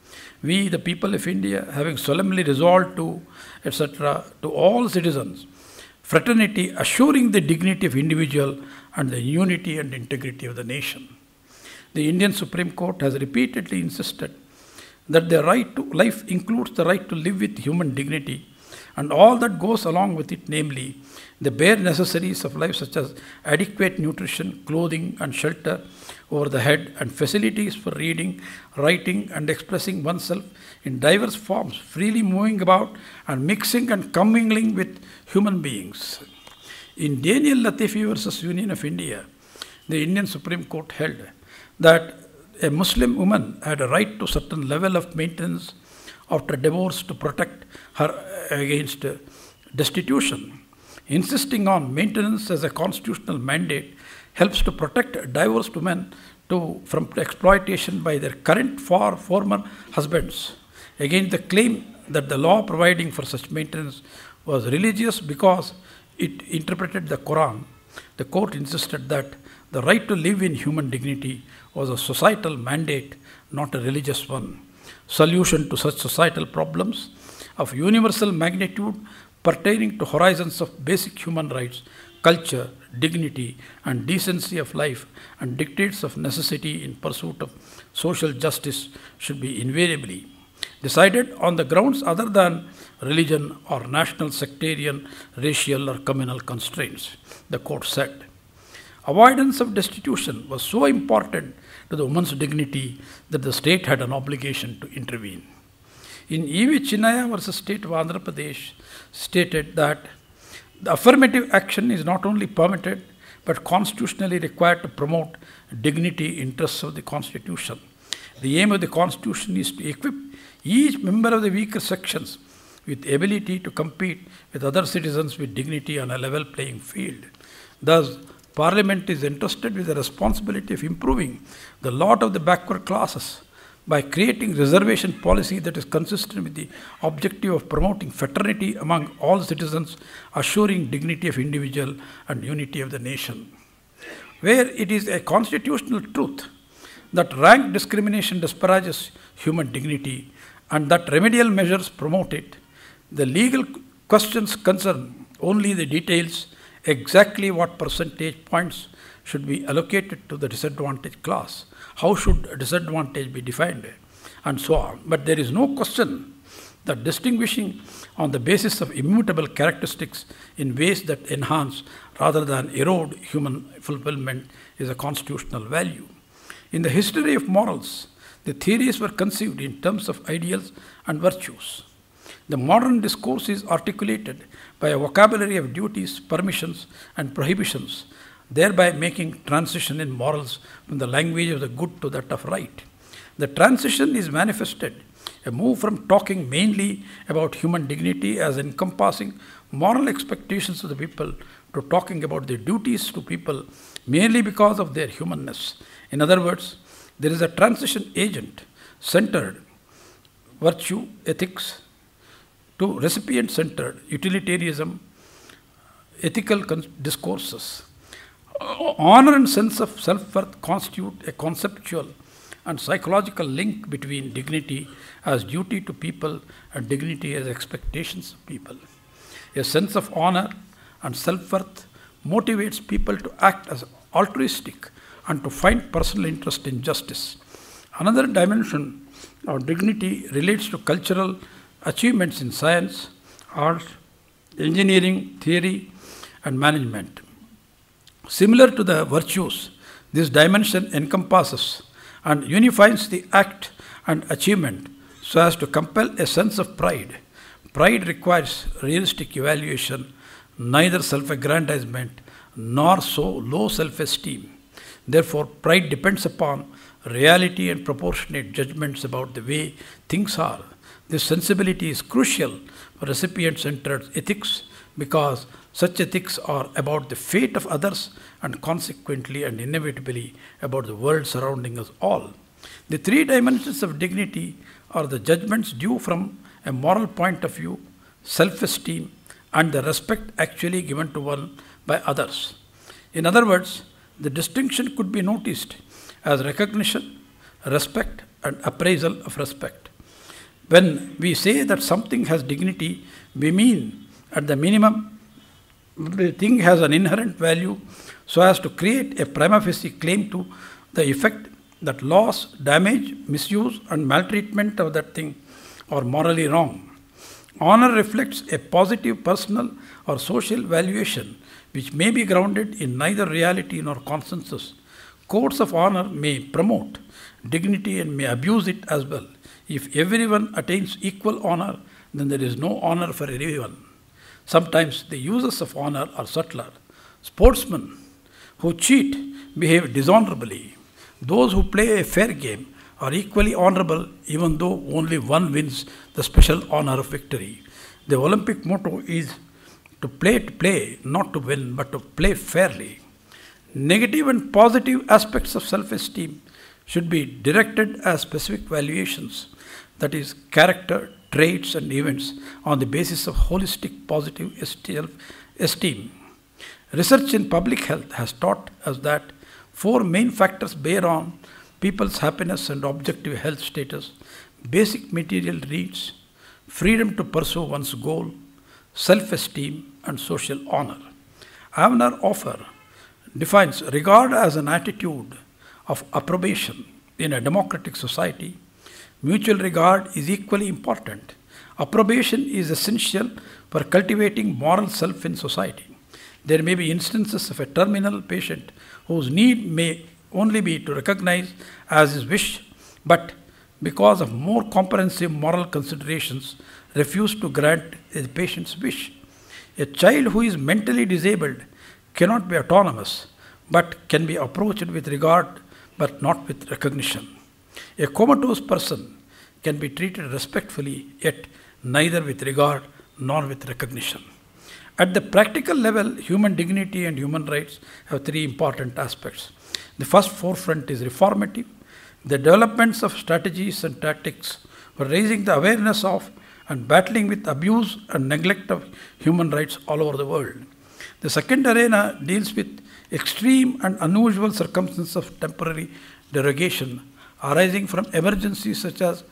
We, the people of India, having solemnly resolved to, et cetera, to all citizens, fraternity assuring the dignity of individual and the unity and integrity of the nation. The Indian Supreme Court has repeatedly insisted that the right to life includes the right to live with human dignity and all that goes along with it, namely the bare necessaries of life such as adequate nutrition, clothing and shelter over the head, and facilities for reading, writing and expressing oneself in diverse forms, freely moving about and mixing and commingling with human beings. In Daniel Latifi versus Union of India, the Indian Supreme Court held that a Muslim woman had a right to a certain level of maintenance after divorce to protect her against destitution. Insisting on maintenance as a constitutional mandate helps to protect divorced women to, from exploitation by their current or former husbands. Against the claim that the law providing for such maintenance was religious because it interpreted the Quran, the court insisted that the right to live in human dignity was a societal mandate, not a religious one. Solution to such societal problems of universal magnitude pertaining to horizons of basic human rights, culture, dignity, and decency of life, and dictates of necessity in pursuit of social justice should be invariably decided on the grounds other than religion or national, sectarian, racial, or communal constraints, the court said. Avoidance of destitution was so important to the woman's dignity that the state had an obligation to intervene. In E V Chinnaya versus State of Andhra Pradesh stated that the affirmative action is not only permitted but constitutionally required to promote dignity interests of the Constitution. The aim of the Constitution is to equip each member of the weaker sections with ability to compete with other citizens with dignity on a level playing field. Thus, Parliament is entrusted with the responsibility of improving the lot of the backward classes by creating reservation policy that is consistent with the objective of promoting fraternity among all citizens, assuring dignity of individual and unity of the nation. Where it is a constitutional truth that rank discrimination disparages human dignity and that remedial measures promote it, the legal questions concern only the details, exactly what percentage points should be allocated to the disadvantaged class, how should a disadvantage be defined, and so on. But there is no question that distinguishing on the basis of immutable characteristics in ways that enhance rather than erode human fulfillment is a constitutional value. In the history of morals, the theories were conceived in terms of ideals and virtues. The modern discourse is articulated by a vocabulary of duties, permissions, and prohibitions thereby making transition in morals from the language of the good to that of right. The transition is manifested, a move from talking mainly about human dignity as encompassing moral expectations of the people to talking about their duties to people merely because of their humanness. In other words, there is a transition agent centered virtue, ethics, to recipient-centered utilitarianism, ethical discourses. Honor and sense of self-worth constitute a conceptual and psychological link between dignity as duty to people and dignity as expectations of people. A sense of honor and self-worth motivates people to act as altruistic and to find personal interest in justice. Another dimension of dignity relates to cultural achievements in science, arts, engineering, theory, and management. Similar to the virtues, this dimension encompasses and unifies the act and achievement so as to compel a sense of pride. Pride requires realistic evaluation, neither self-aggrandizement nor so low self-esteem. Therefore, pride depends upon reality and proportionate judgments about the way things are. This sensibility is crucial for recipient-centered ethics because such ethics are about the fate of others and consequently and inevitably about the world surrounding us all. The three dimensions of dignity are the judgments due from a moral point of view, self-esteem, and the respect actually given to one by others. In other words, the distinction could be noticed as recognition, respect, and appraisal of respect. When we say that something has dignity, we mean at the minimum the thing has an inherent value so as to create a prima facie claim to the effect that loss, damage, misuse, and maltreatment of that thing are morally wrong. Honor reflects a positive personal or social valuation which may be grounded in neither reality nor consensus. Codes of honor may promote dignity and may abuse it as well. If everyone attains equal honor, then there is no honor for everyone. Sometimes the uses of honor are subtler. Sportsmen who cheat behave dishonorably. Those who play a fair game are equally honorable even though only one wins the special honor of victory. The Olympic motto is to play to play, not to win, but to play fairly. Negative and positive aspects of self-esteem should be directed as specific valuations, that is, character, traits, and events on the basis of holistic positive esteem. Research in public health has taught us that four main factors bear on people's happiness and objective health status: basic material needs, freedom to pursue one's goal, self-esteem, and social honor. Avner Offer defines regard as an attitude of approbation in a democratic society. Mutual regard is equally important. Approbation is essential for cultivating moral self in society. There may be instances of a terminal patient whose need may only be to recognize as his wish, but because of more comprehensive moral considerations, refuse to grant the patient's wish. A child who is mentally disabled cannot be autonomous, but can be approached with regard, but not with recognition. A comatose person can be treated respectfully, yet neither with regard nor with recognition. At the practical level, human dignity and human rights have three important aspects. The first forefront is reformative. The developments of strategies and tactics for raising the awareness of and battling with abuse and neglect of human rights all over the world. The second arena deals with extreme and unusual circumstances of temporary derogation arising from emergencies such as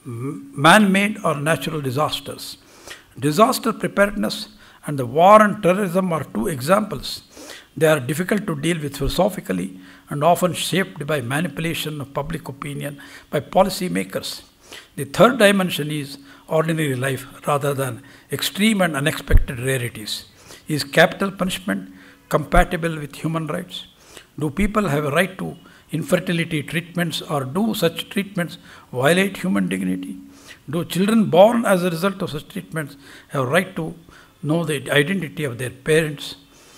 man-made or natural disasters. Disaster preparedness and the war and terrorism are two examples. They are difficult to deal with philosophically and often shaped by manipulation of public opinion by policymakers. The third dimension is ordinary life rather than extreme and unexpected rarities. Is capital punishment compatible with human rights? Do people have a right to infertility treatments, or do such treatments violate human dignity? Do children born as a result of such treatments have a right to know the identity of their parents?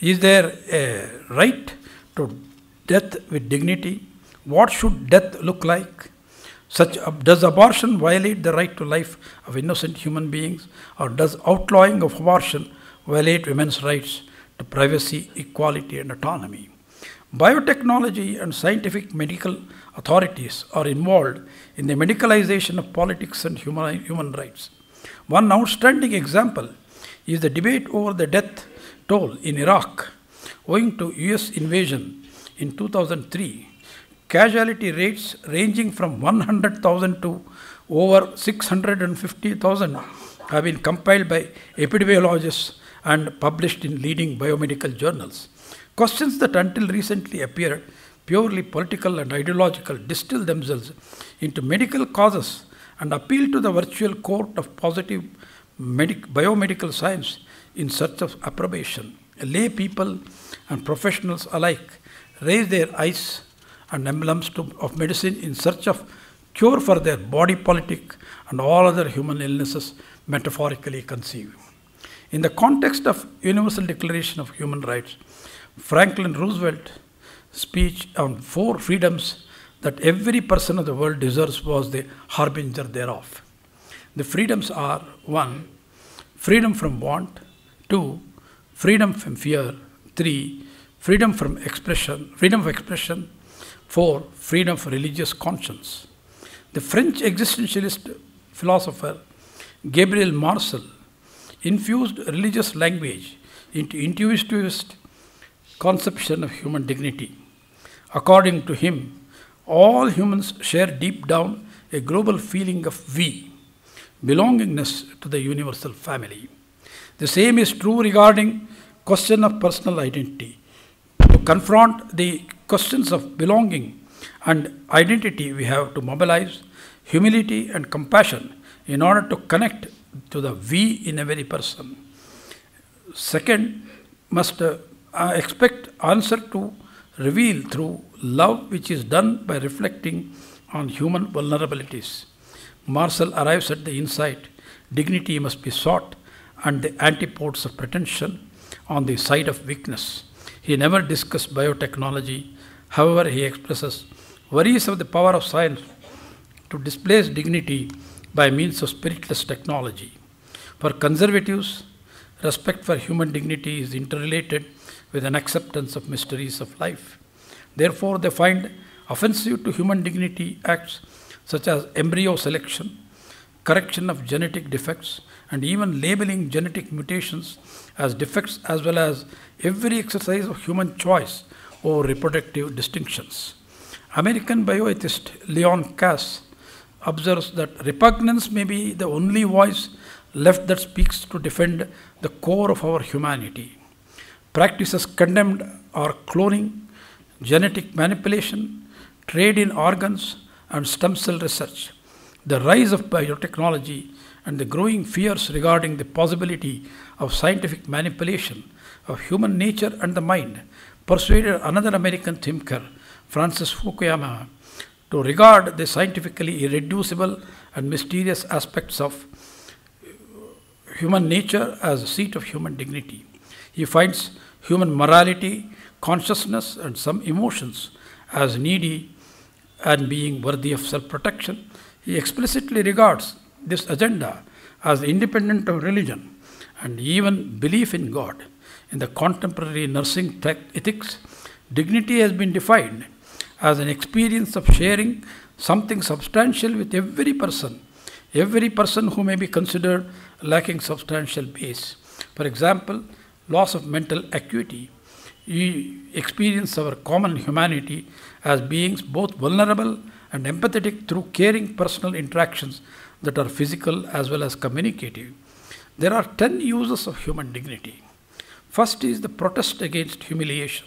Is there a right to death with dignity? What should death look like? Such, uh, does abortion violate the right to life of innocent human beings, or does outlawing of abortion violate women's rights to privacy, equality, and autonomy? Biotechnology and scientific medical authorities are involved in the medicalization of politics and human, human rights. One outstanding example is the debate over the death toll in Iraq owing to U S invasion in two thousand three. Casualty rates ranging from one hundred thousand to over six hundred fifty thousand have been compiled by epidemiologists and published in leading biomedical journals. Questions that until recently appeared purely political and ideological distill themselves into medical causes and appeal to the virtual court of positive medic- biomedical science in search of approbation. Lay people and professionals alike raise their eyes and emblems to, of medicine in search of cure for their body politic and all other human illnesses metaphorically conceived. In the context of Universal Declaration of Human Rights, Franklin Roosevelt's speech on four freedoms that every person of the world deserves was the harbinger thereof. The freedoms are: one, freedom from want; two, freedom from fear; three, freedom from expression, freedom of expression; four, freedom of religious conscience. The French existentialist philosopher Gabriel Marcel infused religious language into intuitivist conception of human dignity. According to him, all humans share deep down a global feeling of we, belongingness to the universal family. The same is true regarding question of personal identity. To confront the questions of belonging and identity, we have to mobilize humility and compassion in order to connect to the we in every person. Second, must uh, expect answer to reveal through love, which is done by reflecting on human vulnerabilities. Marcel arrives at the insight dignity must be sought and the antipodes of pretension on the side of weakness. He never discussed biotechnology. However, he expresses worries of the power of science to displace dignity by means of spiritless technology. For conservatives, respect for human dignity is interrelated with an acceptance of mysteries of life. Therefore, they find offensive to human dignity acts such as embryo selection, correction of genetic defects, and even labeling genetic mutations as defects, as well as every exercise of human choice over reproductive distinctions. American bioethicist Leon Kass observes that repugnance may be the only voice left that speaks to defend the core of our humanity. Practices condemned are cloning, genetic manipulation, trade in organs, and stem cell research. The rise of biotechnology and the growing fears regarding the possibility of scientific manipulation of human nature and the mind persuaded another American thinker, Francis Fukuyama, to regard the scientifically irreducible and mysterious aspects of human nature as a seat of human dignity. He finds human morality, consciousness, and some emotions as needy and being worthy of self-protection. He explicitly regards this agenda as independent of religion and even belief in God. In the contemporary nursing tech ethics, dignity has been defined as an experience of sharing something substantial with every person, every person who may be considered lacking substantial base. For example, loss of mental acuity. We experience our common humanity as beings both vulnerable and empathetic through caring personal interactions that are physical as well as communicative. There are ten uses of human dignity. First is the protest against humiliation.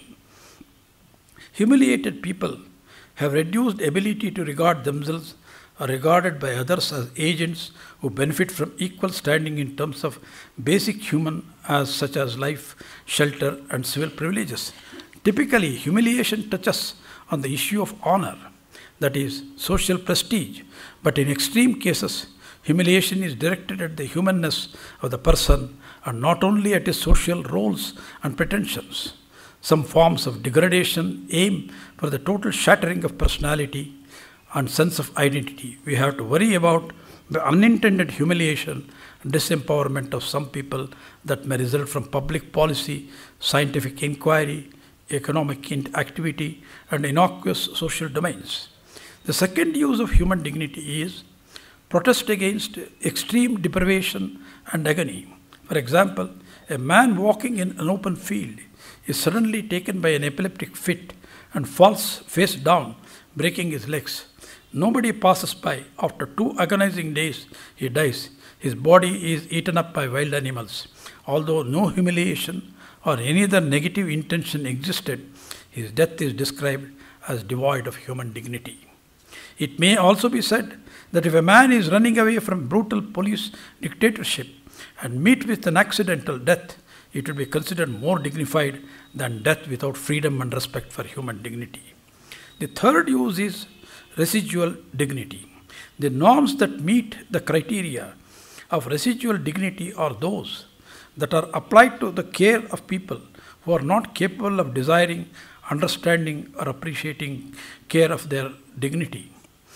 Humiliated people have reduced ability to regard themselves or regarded by others as agents who benefit from equal standing in terms of basic human as such as life, shelter, and civil privileges. Typically, humiliation touches on the issue of honor, that is, social prestige, but in extreme cases, humiliation is directed at the humanness of the person and not only at his social roles and pretensions. Some forms of degradation aim for the total shattering of personality and sense of identity. We have to worry about the unintended humiliation and disempowerment of some people that may result from public policy, scientific inquiry, economic activity, and innocuous social domains. The second use of human dignity is protest against extreme deprivation and agony. For example, a man walking in an open field is suddenly taken by an epileptic fit and falls face down, breaking his legs. Nobody passes by. After two agonizing days, he dies. His body is eaten up by wild animals. Although no humiliation or any other negative intention existed, his death is described as devoid of human dignity. It may also be said that if a man is running away from brutal police dictatorship and meet with an accidental death, it will be considered more dignified than death without freedom and respect for human dignity. The third use is residual dignity. The norms that meet the criteria of residual dignity are those that are applied to the care of people who are not capable of desiring, understanding, or appreciating care of their dignity.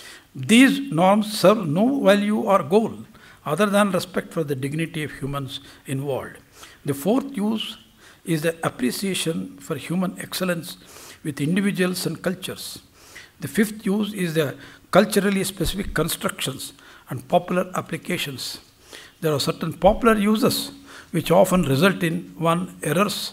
These norms serve no value or goal other than respect for the dignity of humans involved. The fourth use is the appreciation for human excellence with individuals and cultures. The fifth use is the culturally specific constructions and popular applications. There are certain popular uses which often result in one, errors,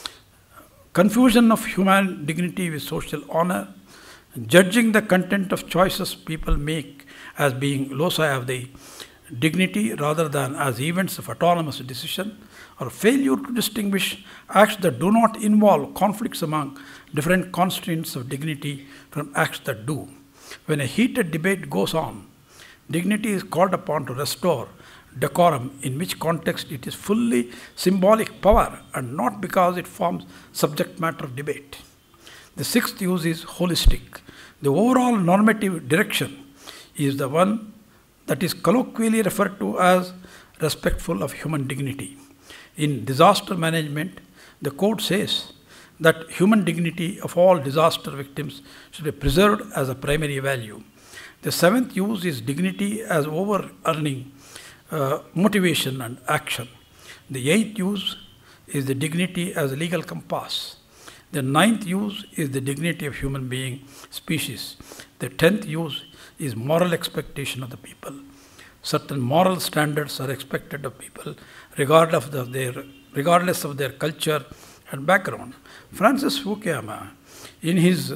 confusion of human dignity with social honor, judging the content of choices people make as being loci of the dignity rather than as events of autonomous decision, or failure to distinguish acts that do not involve conflicts among different constraints of dignity from acts that do. When a heated debate goes on, dignity is called upon to restore decorum, in which context it is fully symbolic power and not because it forms subject matter of debate. The sixth use is holistic. The overall normative direction is the one that is colloquially referred to as respectful of human dignity. In disaster management, the code says that human dignity of all disaster victims should be preserved as a primary value. The seventh use is dignity as over-earning uh, motivation and action. The eighth use is the dignity as a legal compass. The ninth use is the dignity of human being, species. The tenth use is moral expectation of the people. Certain moral standards are expected of people regardless of their, regardless of their culture and background. Francis Fukuyama, in his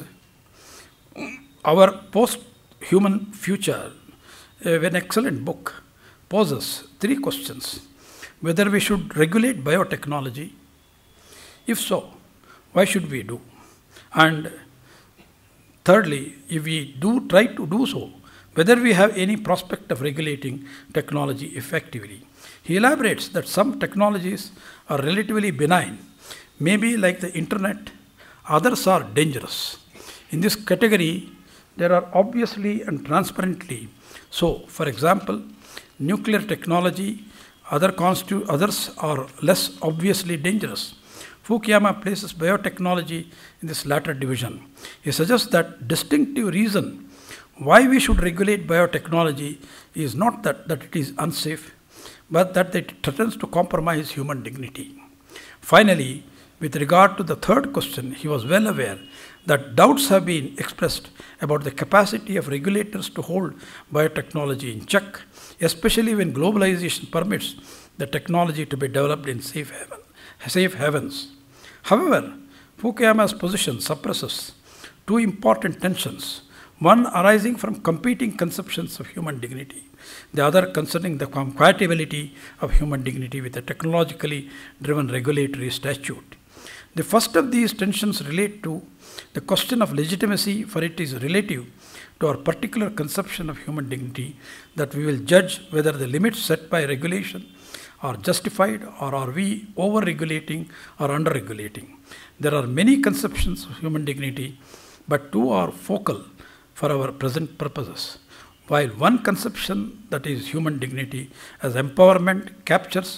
Our Post-Human Future, an excellent book, poses three questions. Whether we should regulate biotechnology, if so, why should we do? And thirdly, if we do try to do so, whether we have any prospect of regulating technology effectively. He elaborates that some technologies are relatively benign, maybe like the internet, others are dangerous. In this category, there are obviously and transparently. So, for example, nuclear technology, other constitu- others are less obviously dangerous. Fukuyama places biotechnology in this latter division. He suggests that distinctive reason why we should regulate biotechnology is not that, that it is unsafe, but that it threatens to compromise human dignity. Finally, with regard to the third question, he was well aware that doubts have been expressed about the capacity of regulators to hold biotechnology in check, especially when globalization permits the technology to be developed in safe haven, safe havens. However, Fukuyama's position suppresses two important tensions, one arising from competing conceptions of human dignity, the other concerning the compatibility of human dignity with a technologically driven regulatory statute. The first of these tensions relate to the question of legitimacy, for it is relative to our particular conception of human dignity that we will judge whether the limits set by regulation are justified or are we over-regulating or under-regulating. There are many conceptions of human dignity, but two are focal for our present purposes. While one conception, that is human dignity as empowerment, captures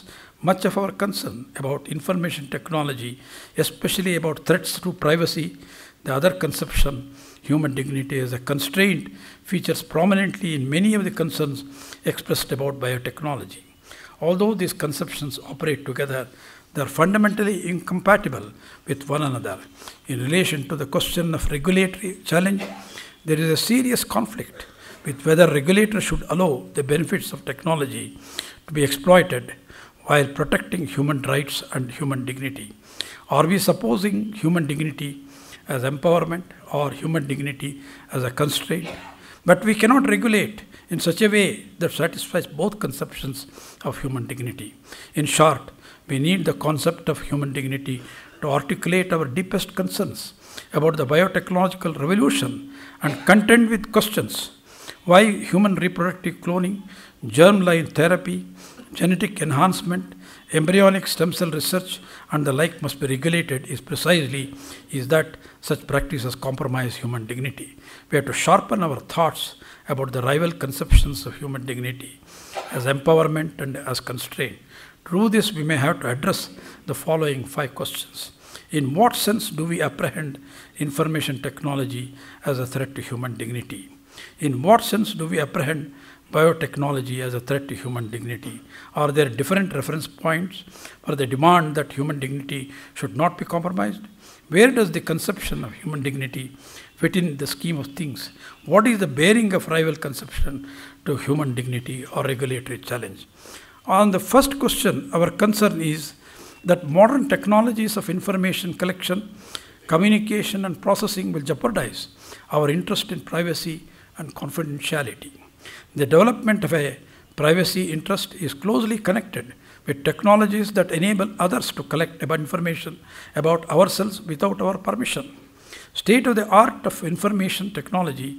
much of our concern about information technology, especially about threats to privacy, the other conception, human dignity as a constraint, features prominently in many of the concerns expressed about biotechnology. Although these conceptions operate together, they are fundamentally incompatible with one another. In relation to the question of regulatory challenge, there is a serious conflict with whether regulators should allow the benefits of technology to be exploited while protecting human rights and human dignity. Are we supposing human dignity as empowerment or human dignity as a constraint? But we cannot regulate in such a way that satisfies both conceptions of human dignity. In short, we need the concept of human dignity to articulate our deepest concerns about the biotechnological revolution and contend with questions why human reproductive cloning, germline therapy, genetic enhancement, embryonic stem cell research, and the like must be regulated is precisely is that such practices compromise human dignity. We have to sharpen our thoughts about the rival conceptions of human dignity as empowerment and as constraint. To do this, we may have to address the following five questions. In what sense do we apprehend information technology as a threat to human dignity? In what sense do we apprehend biotechnology as a threat to human dignity? Are there different reference points for the demand that human dignity should not be compromised? Where does the conception of human dignity fit in the scheme of things? What is the bearing of rival conception to human dignity or regulatory challenge? On the first question, our concern is that modern technologies of information collection, communication, and processing will jeopardize our interest in privacy and confidentiality. The development of a privacy interest is closely connected with technologies that enable others to collect about information about ourselves without our permission. State-of-the-art of information technology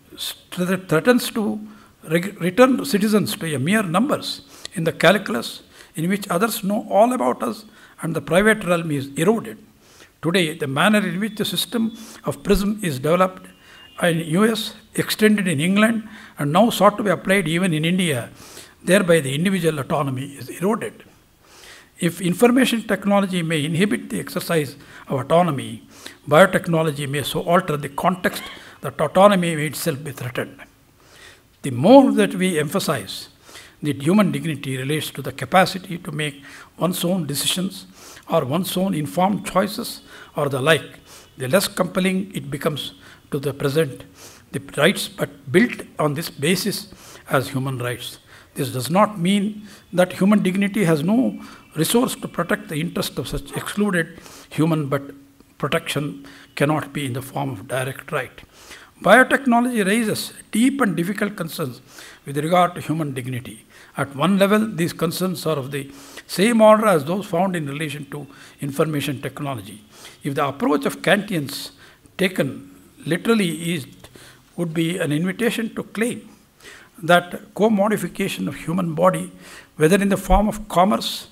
threatens to return citizens to a mere numbers in the calculus in which others know all about us and the private realm is eroded. Today, the manner in which the system of PRISM is developed in U S, extended in England, and now sought to be applied even in India, thereby the individual autonomy is eroded. If information technology may inhibit the exercise of autonomy, biotechnology may so alter the context that autonomy may itself be threatened. The more that we emphasize that human dignity relates to the capacity to make one's own decisions or one's own informed choices or the like, the less compelling it becomes to the present the rights but built on this basis as human rights. This does not mean that human dignity has no resource to protect the interest of such excluded human, but protection cannot be in the form of direct right. Biotechnology raises deep and difficult concerns with regard to human dignity. At one level, these concerns are of the same order as those found in relation to information technology. If the approach of Kantians taken literally is, would be an invitation to claim that co-modification of human body, whether in the form of commerce,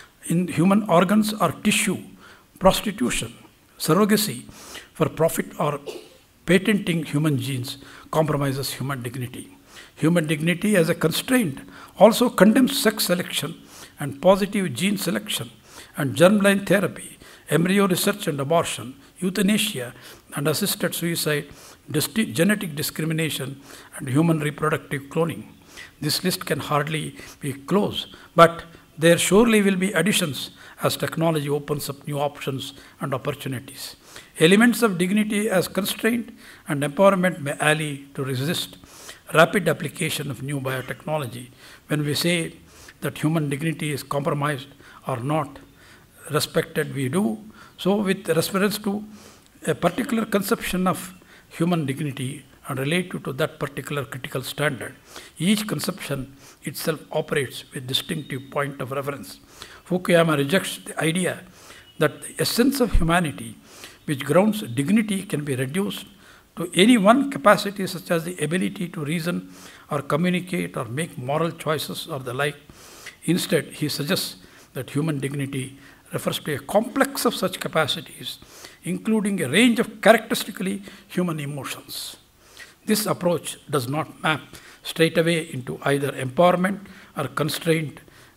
in human organs or tissue, prostitution, surrogacy for profit or patenting human genes, compromises human dignity. Human dignity as a constraint also condemns sex selection and positive gene selection and germline therapy, embryo research and abortion, euthanasia and assisted suicide, genetic discrimination, and human reproductive cloning. This list can hardly be closed, but there surely will be additions as technology opens up new options and opportunities. Elements of dignity as constraint and empowerment may ally to resist rapid application of new biotechnology. When we say that human dignity is compromised or not respected, we do so with reference to a particular conception of human dignity and related to that particular critical standard. Each conception itself operates with distinctive point of reference. Fukuyama rejects the idea that the essence of humanity, which grounds dignity, can be reduced to any one capacity such as the ability to reason or communicate or make moral choices or the like. Instead, he suggests that human dignity refers to a complex of such capacities, including a range of characteristically human emotions. This approach does not map straight away into either empowerment or constraint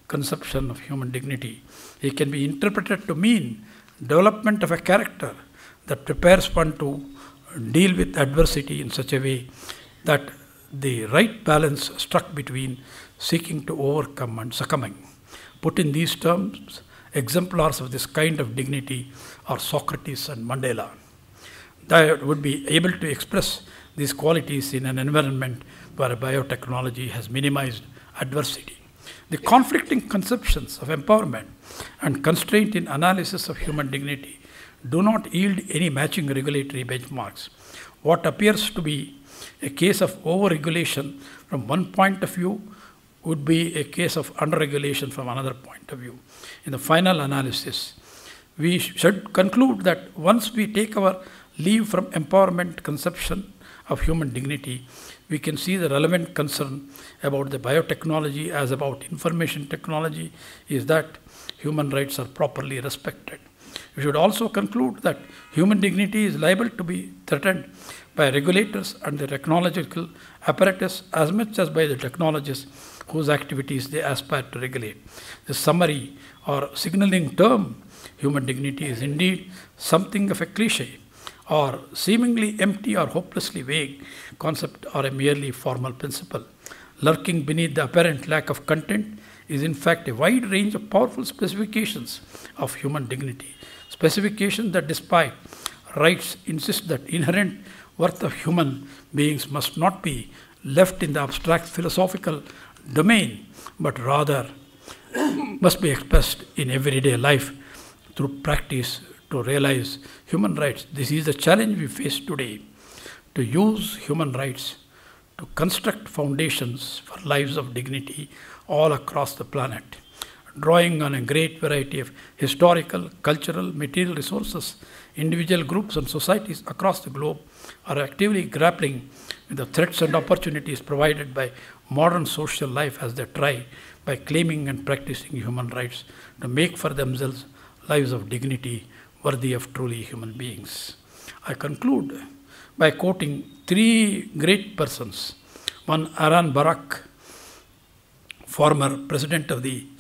conception of human dignity. It can be interpreted to mean development of a character that prepares one to deal with adversity in such a way that the right balance struck between seeking to overcome and succumbing. Put in these terms, exemplars of this kind of dignity are Socrates and Mandela. They would be able to express these qualities in an environment where biotechnology has minimized adversity. The conflicting conceptions of empowerment and constraint in analysis of human dignity do not yield any matching regulatory benchmarks. What appears to be a case of over-regulation from one point of view would be a case of under-regulation from another point of view. In the final analysis, we should conclude that once we take our leave from empowerment conception of human dignity, we can see the relevant concern about the biotechnology as about information technology is that human rights are properly respected. We should also conclude that human dignity is liable to be threatened by regulators and the technological apparatus as much as by the technologists whose activities they aspire to regulate. The summary or signaling term, human dignity, is indeed something of a cliche or seemingly empty or hopelessly vague concept or a merely formal principle. Lurking beneath the apparent lack of content is in fact a wide range of powerful specifications of human dignity. Specifications that, despite rights, insist that inherent worth of human beings must not be left in the abstract philosophical domain, but rather must be expressed in everyday life through practice to realize human rights. This is the challenge we face today, to use human rights to construct foundations for lives of dignity all across the planet. Drawing on a great variety of historical, cultural, material resources, individual groups and societies across the globe are actively grappling with the threats and opportunities provided by modern social life as they try, by claiming and practicing human rights, to make for themselves lives of dignity worthy of truly human beings. I conclude by quoting three great persons. One, Aaron Barak, former president of the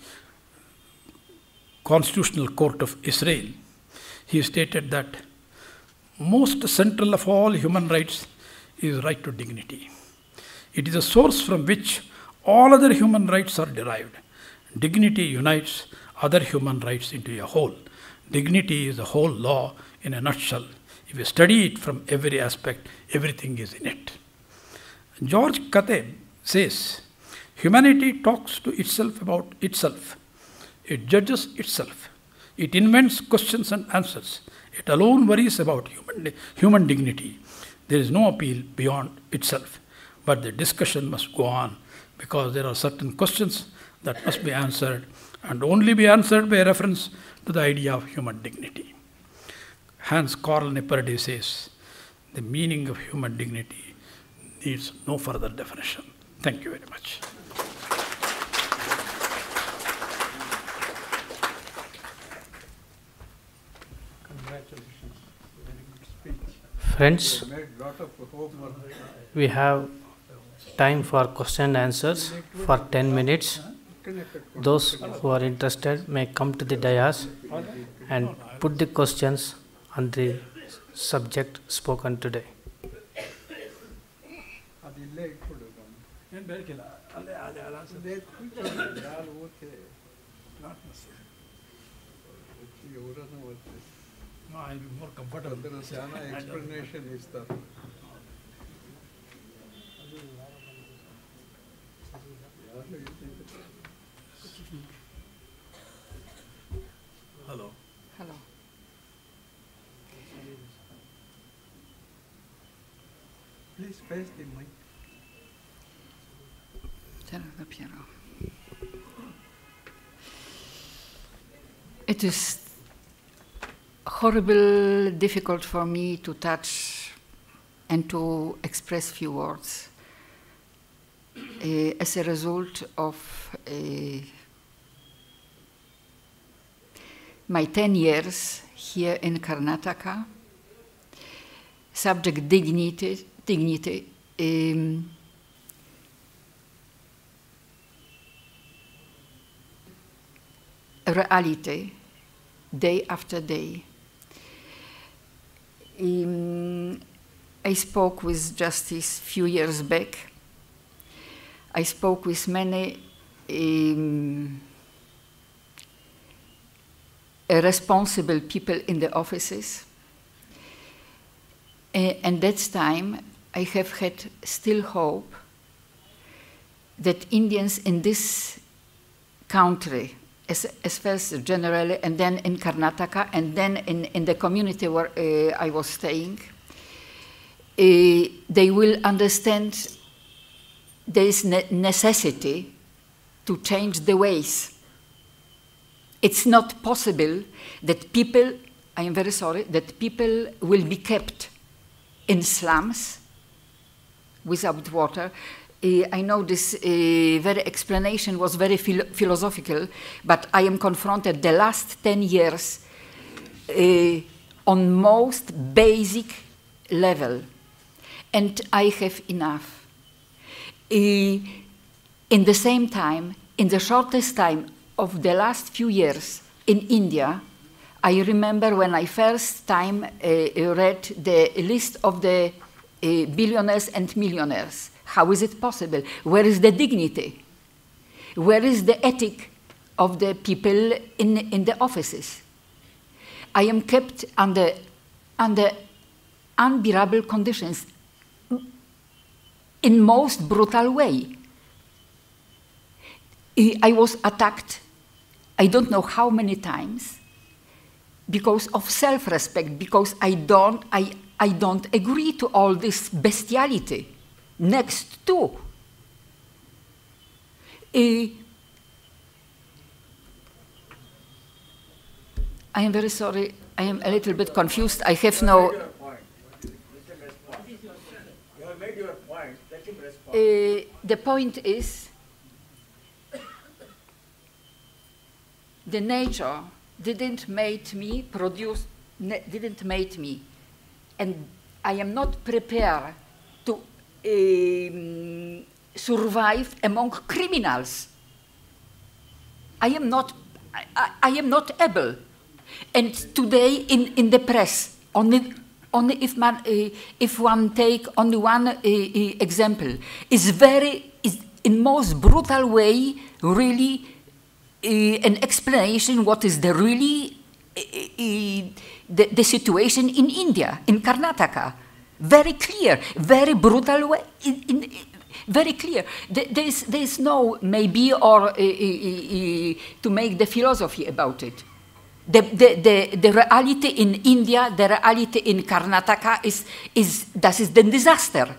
Constitutional Court of Israel. He stated that most central of all human rights is right to dignity. It is a source from which all other human rights are derived. Dignity unites other human rights into a whole. Dignity is the whole law in a nutshell. If you study it from every aspect, everything is in it. George Kateb says, humanity talks to itself about itself. It judges itself. It invents questions and answers. It alone worries about human, human dignity. There is no appeal beyond itself. But the discussion must go on because there are certain questions that must be answered and only be answered by reference to the idea of human dignity. Hans Karl Nipperdey says, the meaning of human dignity needs no further definition. Thank you very much. Congratulations. Very good speech. Friends, we have time for question and answers for ten minutes. Those who are interested may come to the dais and put the questions on the subject spoken today. No, I'll be more comfortable. Explanation is the Hello. Hello. Please face the mic. Senator Piero. It is horribly difficult for me to touch and to express few words uh, as a result of uh, my ten years here in Karnataka. Subject dignity, dignity. Um, reality day after day. Um, I spoke with Justice a few years back. I spoke with many um, responsible people in the offices. Uh, and that time, I have had still hope that Indians in this country, as, as first generally, and then in Karnataka, and then in, in the community where uh, I was staying, uh, they will understand there is ne necessity to change the ways. It's not possible that people, I am very sorry, that people will be kept in slums without water. Uh, I know this uh, very explanation was very philo philosophical, but I am confronted the last ten years uh, on most basic level, and I have enough. Uh, in the same time, in the shortest time of the last few years in India, I remember when I first time uh, read the list of the uh, billionaires and millionaires. How is it possible? Where is the dignity? Where is the ethic of the people in, in the offices? I am kept under, under unbearable conditions in most brutal way. I was attacked, I don't know how many times, because of self-respect, because I don't, I, I don't agree to all this bestiality. Next to, uh, I am very sorry, I am a little bit confused. I have no... Uh, the point is, the nature didn't make me produce, didn't make me, and I am not prepared to um, survive among criminals. I am not, I, I am not able. And today in, in the press, only, only if, man, uh, if one take only one uh, uh, example, is very, is in most brutal way, really uh, an explanation what is the really, uh, uh, the, the situation in India, in Karnataka. Very clear, very brutal way, in, in, very clear. There is, there is no maybe or uh, uh, uh, to make the philosophy about it. The, the, the, the reality in India, the reality in Karnataka is, is that is the disaster.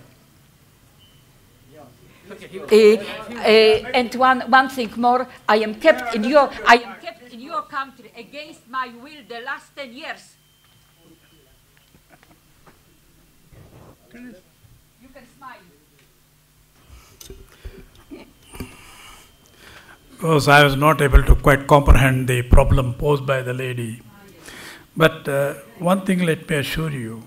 Uh, uh, and one, one thing more, I am kept in your, I am kept in your country against my will the last ten years. You can smile. Because I was not able to quite comprehend the problem posed by the lady. But uh, one thing let me assure you,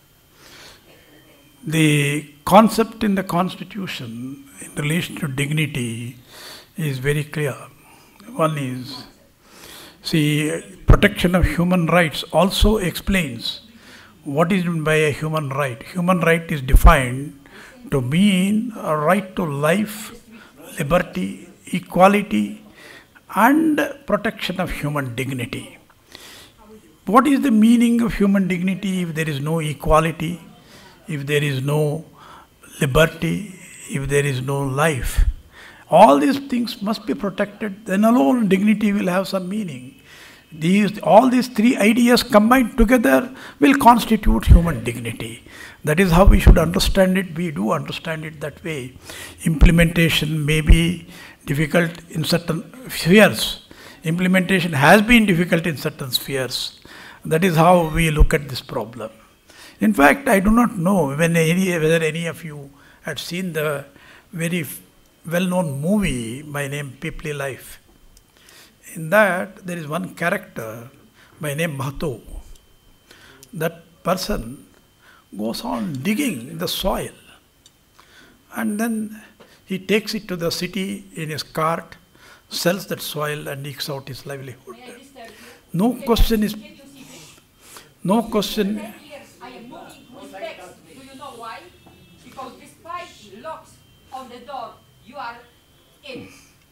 the concept in the Constitution in relation to dignity is very clear. One is, see, protection of human rights also explains what is meant by a human right. Human right is defined to mean a right to life, liberty, equality, and protection of human dignity. What is the meaning of human dignity if there is no equality, if there is no liberty, if there is no life? All these things must be protected, then alone dignity will have some meaning. These, all these three ideas combined together will constitute human dignity. That is how we should understand it. We do understand it that way. Implementation may be difficult in certain spheres. Implementation has been difficult in certain spheres. That is how we look at this problem. In fact, I do not know when any, whether any of you had seen the very well-known movie by name Peoply Life. In that, there is one character by name Mahato. That person goes on digging the soil, and then he takes it to the city in his cart, sells that soil and ekes out his livelihood. No question is, no question. ten years I am moving with text. Do you know why? Because despite locks on the door, you are in.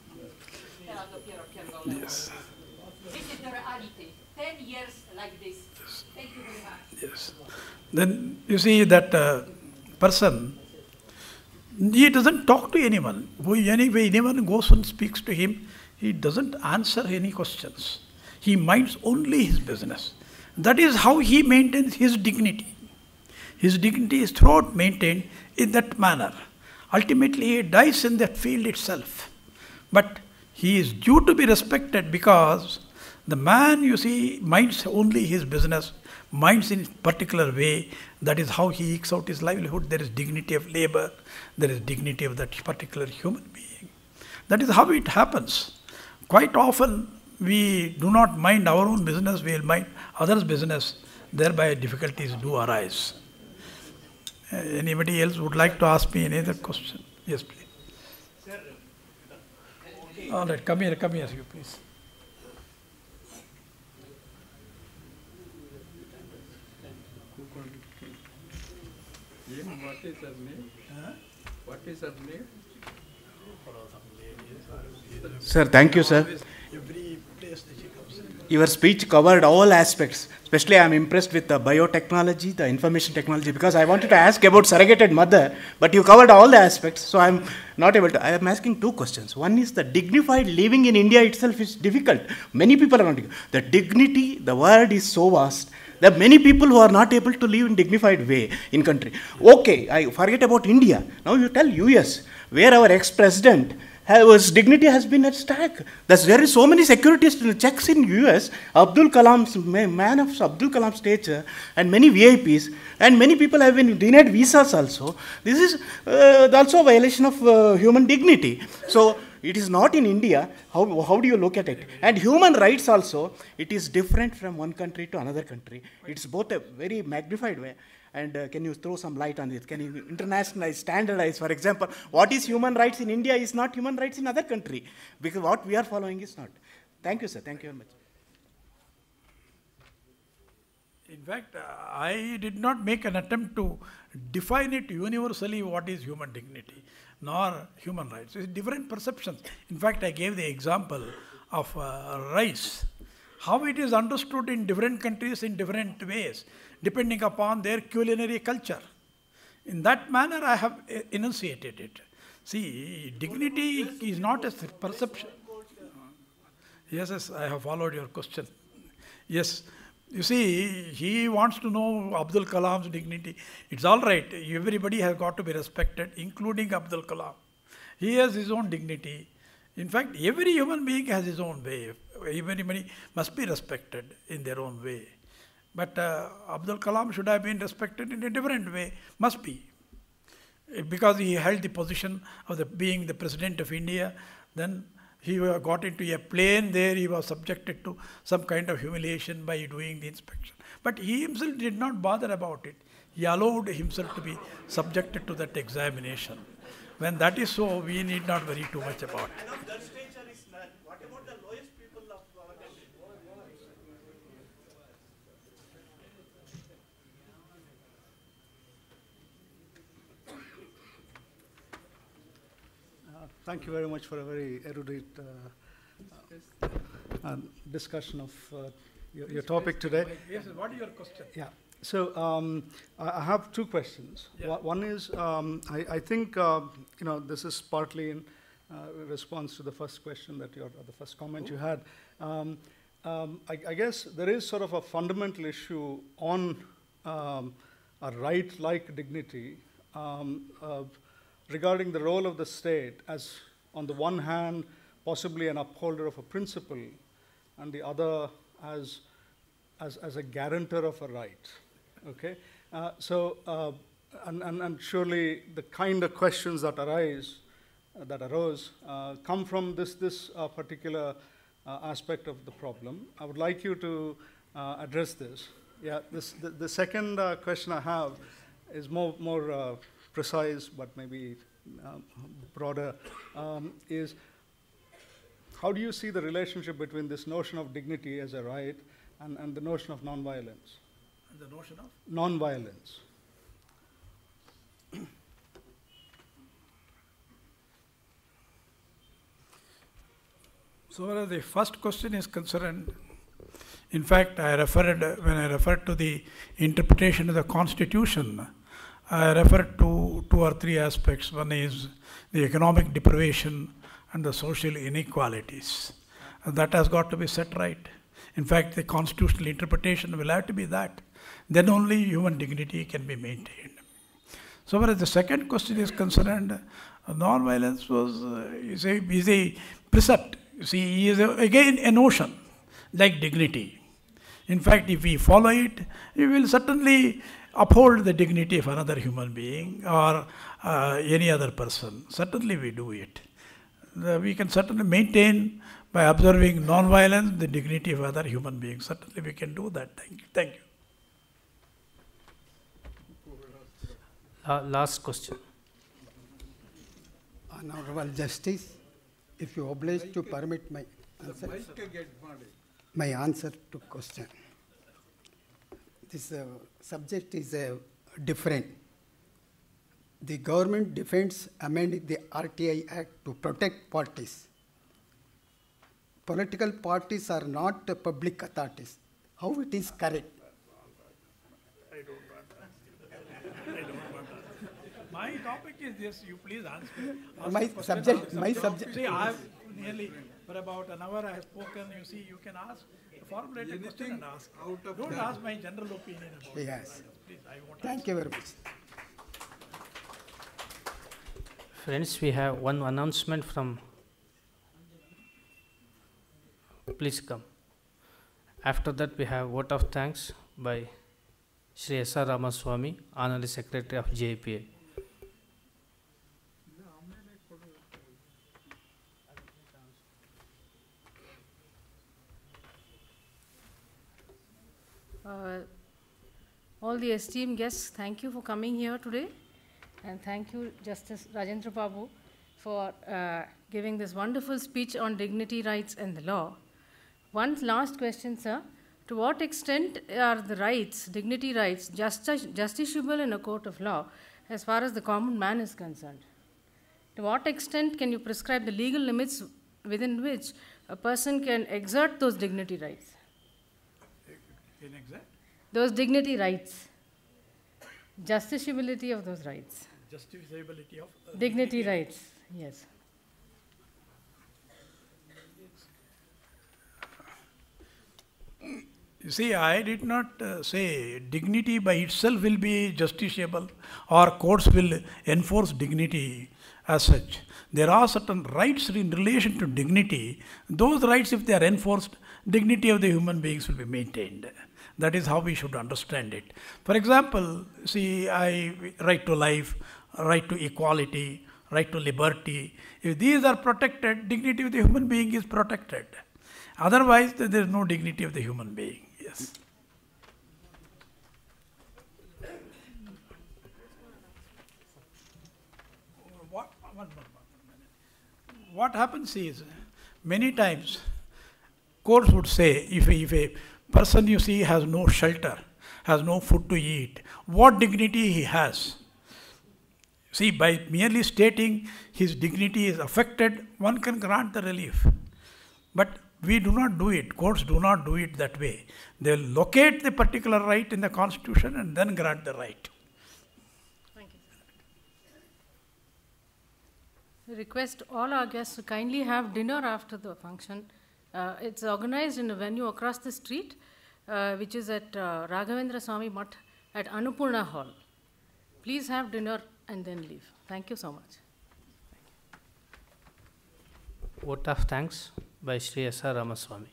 Yes. This is the reality. Ten years like this. Thank you very much. Yes. Then you see that uh, person, he doesn't talk to anyone. Anyway, anyone goes and speaks to him, he doesn't answer any questions. He minds only his business. That is how he maintains his dignity. His dignity is throughout maintained in that manner. Ultimately, he dies in that field itself. But he is due to be respected because the man, you see, minds only his business, minds in a particular way. That is how he ekes out his livelihood. There is dignity of labor. There is dignity of that particular human being. That is how it happens. Quite often, we do not mind our own business, we will mind others' business. Thereby, difficulties do arise. Uh, anybody else would like to ask me any other question? Yes, please. Sir, okay. All right, come here, come here, you please. What is her name? Huh? What is her name? Sir, thank you, sir. Your speech covered all aspects. Especially, I am impressed with the biotechnology, the information technology, because I wanted to ask about surrogated mother, but you covered all the aspects, so I am not able to. I am asking two questions. One is the dignified living in India itself is difficult. Many people are not. The dignity, the word is so vast. There are many people who are not able to live in dignified way in country. Okay, I forget about India. Now you tell U S, where our ex-president, his dignity has been at stake. There is so many security checks in U S. Abdul Kalam's man of Abdul Kalam's stature and many V I Ps and many people have been denied visas also. This is uh, also a violation of uh, human dignity. So it is not in India. How, how do you look at it? And human rights also, it is different from one country to another country. It's both a very magnified way. And uh, can you throw some light on it? Can you internationalize, standardize? For example, what is human rights in India is not human rights in other country, because what we are following is not. Thank you, sir. Thank you very much. In fact, uh, I did not make an attempt to define it universally what is human dignity, nor human rights. It's different perceptions. In fact, I gave the example of uh, rice, how it is understood in different countries in different ways, depending upon their culinary culture. In that manner, I have enunciated it. See, dignity is not a perception. Yes, yes, I have followed your question. Yes, you see, he wants to know Abdul Kalam's dignity. It's all right. Everybody has got to be respected, including Abdul Kalam. He has his own dignity. In fact, every human being has his own way. Everybody must be respected in their own way. But uh, Abdul Kalam should have been respected in a different way, must be. Because he held the position of the, being the President of India, then he got into a plane there, he was subjected to some kind of humiliation by doing the inspection. But he himself did not bother about it. He allowed himself to be subjected to that examination. When that is so, we need not worry too much about it. What about the lowest people of our country? Thank you very much for a very erudite uh, uh, discussion of uh, your, your topic today. Yes, what is your question? Yeah. So um, I have two questions. Yeah. One is, um, I, I think, uh, you know, this is partly in uh, response to the first question that your, or the first comment you had. Um, um, I, I guess there is sort of a fundamental issue on um, a right like dignity um, uh, regarding the role of the state as, on the one hand, possibly an upholder of a principle, and the other as, as, as a guarantor of a right. Okay? Uh, so, uh, and, and, and surely the kind of questions that arise, uh, that arose, uh, come from this, this uh, particular uh, aspect of the problem. I would like you to uh, address this. Yeah, this, the, the second uh, question I have is more, more uh, precise, but maybe um, broader, um, is how do you see the relationship between this notion of dignity as a right and, and the notion of nonviolence? The notion of? Nonviolence. So far as the first question is concerned, in fact, I referred, when I referred to the interpretation of the Constitution, I referred to two or three aspects. One is the economic deprivation and the social inequalities. And that has got to be set right. In fact, the constitutional interpretation will have to be that. Then only human dignity can be maintained. So far as the second question is concerned, non-violence was uh, is, a, is a precept. You see, is a, again a notion like dignity. In fact, if we follow it, we will certainly uphold the dignity of another human being or uh, any other person. Certainly we do it. The, we can certainly maintain by observing non-violence the dignity of other human beings. Certainly we can do that. Thank you. Thank you. Uh, last question. Honorable Justice, if you oblige to permit my answer, my answer to question. This uh, subject is uh, different. The government defends amending the R T I Act to protect parties. Political parties are not uh, public authorities. How it is correct? I don't want that. I don't want that. My topic is this. You please answer. Ask My question, subject- answer. my subject- See, I have nearly for about an hour I have spoken. You see, you can ask, formulate a question and ask. Don't ask my general opinion about Yes. it. Please, I won't Thank answer. you very much. Friends, we have one announcement from. Please come. After that, we have vote of thanks by Shri S R Ramaswamy, Honorary Secretary of J P A. Uh, all the esteemed guests, thank you for coming here today, and thank you, Justice Rajendra Babu, for uh, giving this wonderful speech on dignity, rights, and the law. One last question, sir. To what extent are the rights, dignity rights, justi justiciable in a court of law as far as the common man is concerned? To what extent can you prescribe the legal limits within which a person can exert those dignity rights? In exact? Those dignity rights, justiciability of those rights. Justifiability of uh, Dignity rights, yes. You see, I did not uh, say dignity by itself will be justiciable or courts will enforce dignity as such. There are certain rights in relation to dignity. Those rights, if they are enforced, dignity of the human beings will be maintained. That is how we should understand it. For example, see, I right to life, right to equality, right to liberty. If these are protected, dignity of the human being is protected. Otherwise, there is no dignity of the human being. Yes. What, one more, one minute. What happens is, many times, courts would say, if a, if a person you see has no shelter, has no food to eat, what dignity he has. See, by merely stating his dignity is affected, one can grant the relief. But we do not do it. Courts do not do it that way. They will locate the particular right in the Constitution and then grant the right. Thank you. I request all our guests to kindly have dinner after the function. Uh, it's organized in a venue across the street, uh, which is at uh, Raghavendra Swami Mutt at Annapurna Hall. Please have dinner and then leave. Thank you so much. Vote of thanks by Shri S R Ramaswamy.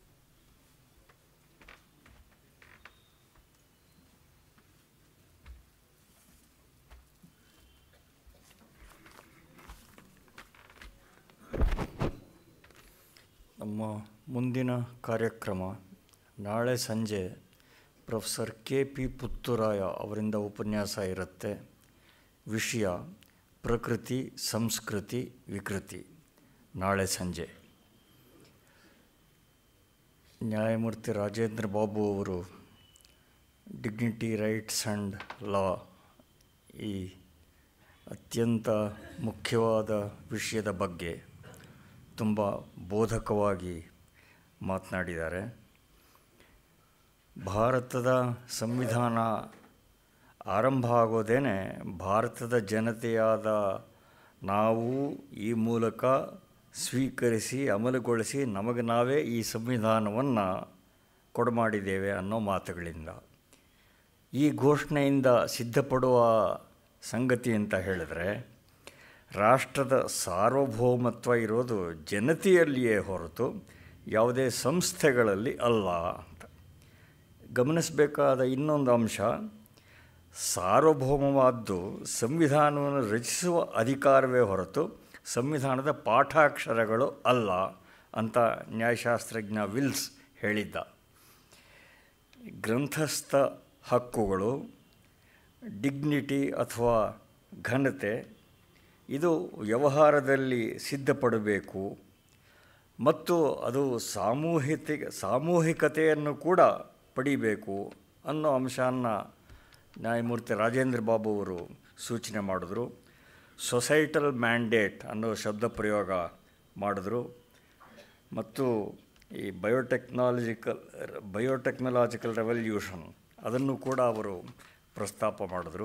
ನಮ್ಮ ಮುಂದಿನ ಕಾರ್ಯಕ್ರಮ ನಾಳೆ ಸಂಜೆ professor K P Puthuraya ಅವರಿಂದ ಉಪನ್ಯಾಸ ಇರುತ್ತೆ. ವಿಷಯ ಪ್ರಕೃತಿ ಸಂಸ್ಕೃತಿ ವಿಕೃತಿ. ನಾಳೆ ಸಂಜೆ ನ್ಯಾಯಮೂರ್ತಿ ರಾಜೇಂದ್ರ ಬಾಬು ಅವರು ಡಿಗ್ನಿಟಿ ರೈಟ್ಸ್ ಆ್ಯಂಡ್ ಲಾ ಈ ಅತ್ಯಂತ ಮುಖ್ಯವಾದ ವಿಷಯದ ಬಗ್ಗೆ ತುಂಬ ಬೋಧಕವಾಗಿ ಮಾತನಾಡಿದ್ದಾರೆ. ಭಾರತದ ಸಂವಿಧಾನ ಆರಂಭ ಆಗೋದೇನೆ ಭಾರತದ ಜನತೆಯಾದ ನಾವು ಈ ಮೂಲಕ ಸ್ವೀಕರಿಸಿ ಅಮಲುಗೊಳಿಸಿ ನಮಗೆ ನಾವೇ ಈ ಸಂವಿಧಾನವನ್ನು ಕೊಡಮಾಡಿದ್ದೇವೆ ಅನ್ನೋ ಮಾತುಗಳಿಂದ. ಈ ಘೋಷಣೆಯಿಂದ ಸಿದ್ಧಪಡುವ ಸಂಗತಿ ಅಂತ ಹೇಳಿದ್ರೆ ರಾಷ್ಟ್ರದ ಸಾರ್ವಭೌಮತ್ವ ಇರೋದು ಜನತೆಯಲ್ಲಿಯೇ ಹೊರತು ಯಾವುದೇ ಸಂಸ್ಥೆಗಳಲ್ಲಿ ಅಲ್ಲ ಅಂತ. ಗಮನಿಸಬೇಕಾದ ಇನ್ನೊಂದು ಅಂಶ, ಸಾರ್ವಭೌಮವಾದ್ದು ಸಂವಿಧಾನವನ್ನು ರಚಿಸುವ ಅಧಿಕಾರವೇ ಹೊರತು ಸಂವಿಧಾನದ ಪಾಠಾಕ್ಷರಗಳು ಅಲ್ಲ ಅಂತ ನ್ಯಾಯಶಾಸ್ತ್ರಜ್ಞ ವಿಲ್ಸ್ ಹೇಳಿದ್ದ. ಗ್ರಂಥಸ್ಥ ಹಕ್ಕುಗಳು, ಡಿಗ್ನಿಟಿ ಅಥವಾ ಘನತೆ, ಇದು ವ್ಯವಹಾರದಲ್ಲಿ ಸಿದ್ಧಪಡಬೇಕು ಮತ್ತು ಅದು ಸಾಮೂಹಿಕ ಸಾಮೂಹಿಕತೆಯನ್ನು ಕೂಡ ಪಡಿಬೇಕು ಅನ್ನೋ ಅಂಶವನ್ನು ನ್ಯಾಯಮೂರ್ತಿ ರಾಜೇಂದ್ರ ಬಾಬು ಅವರು ಸೂಚನೆ ಮಾಡಿದ್ರು. ಸೊಸೈಟಲ್ ಮ್ಯಾಂಡೇಟ್ ಅನ್ನೋ ಶಬ್ದ ಪ್ರಯೋಗ ಮಾಡಿದ್ರು ಮತ್ತು ಈ ಬಯೋಟೆಕ್ನಾಲಜಿಕಲ್ ಬಯೋಟೆಕ್ನಾಲಜಿಕಲ್ ರೆವಲ್ಯೂಷನ್ ಅದನ್ನು ಕೂಡ ಅವರು ಪ್ರಸ್ತಾಪ ಮಾಡಿದ್ರು.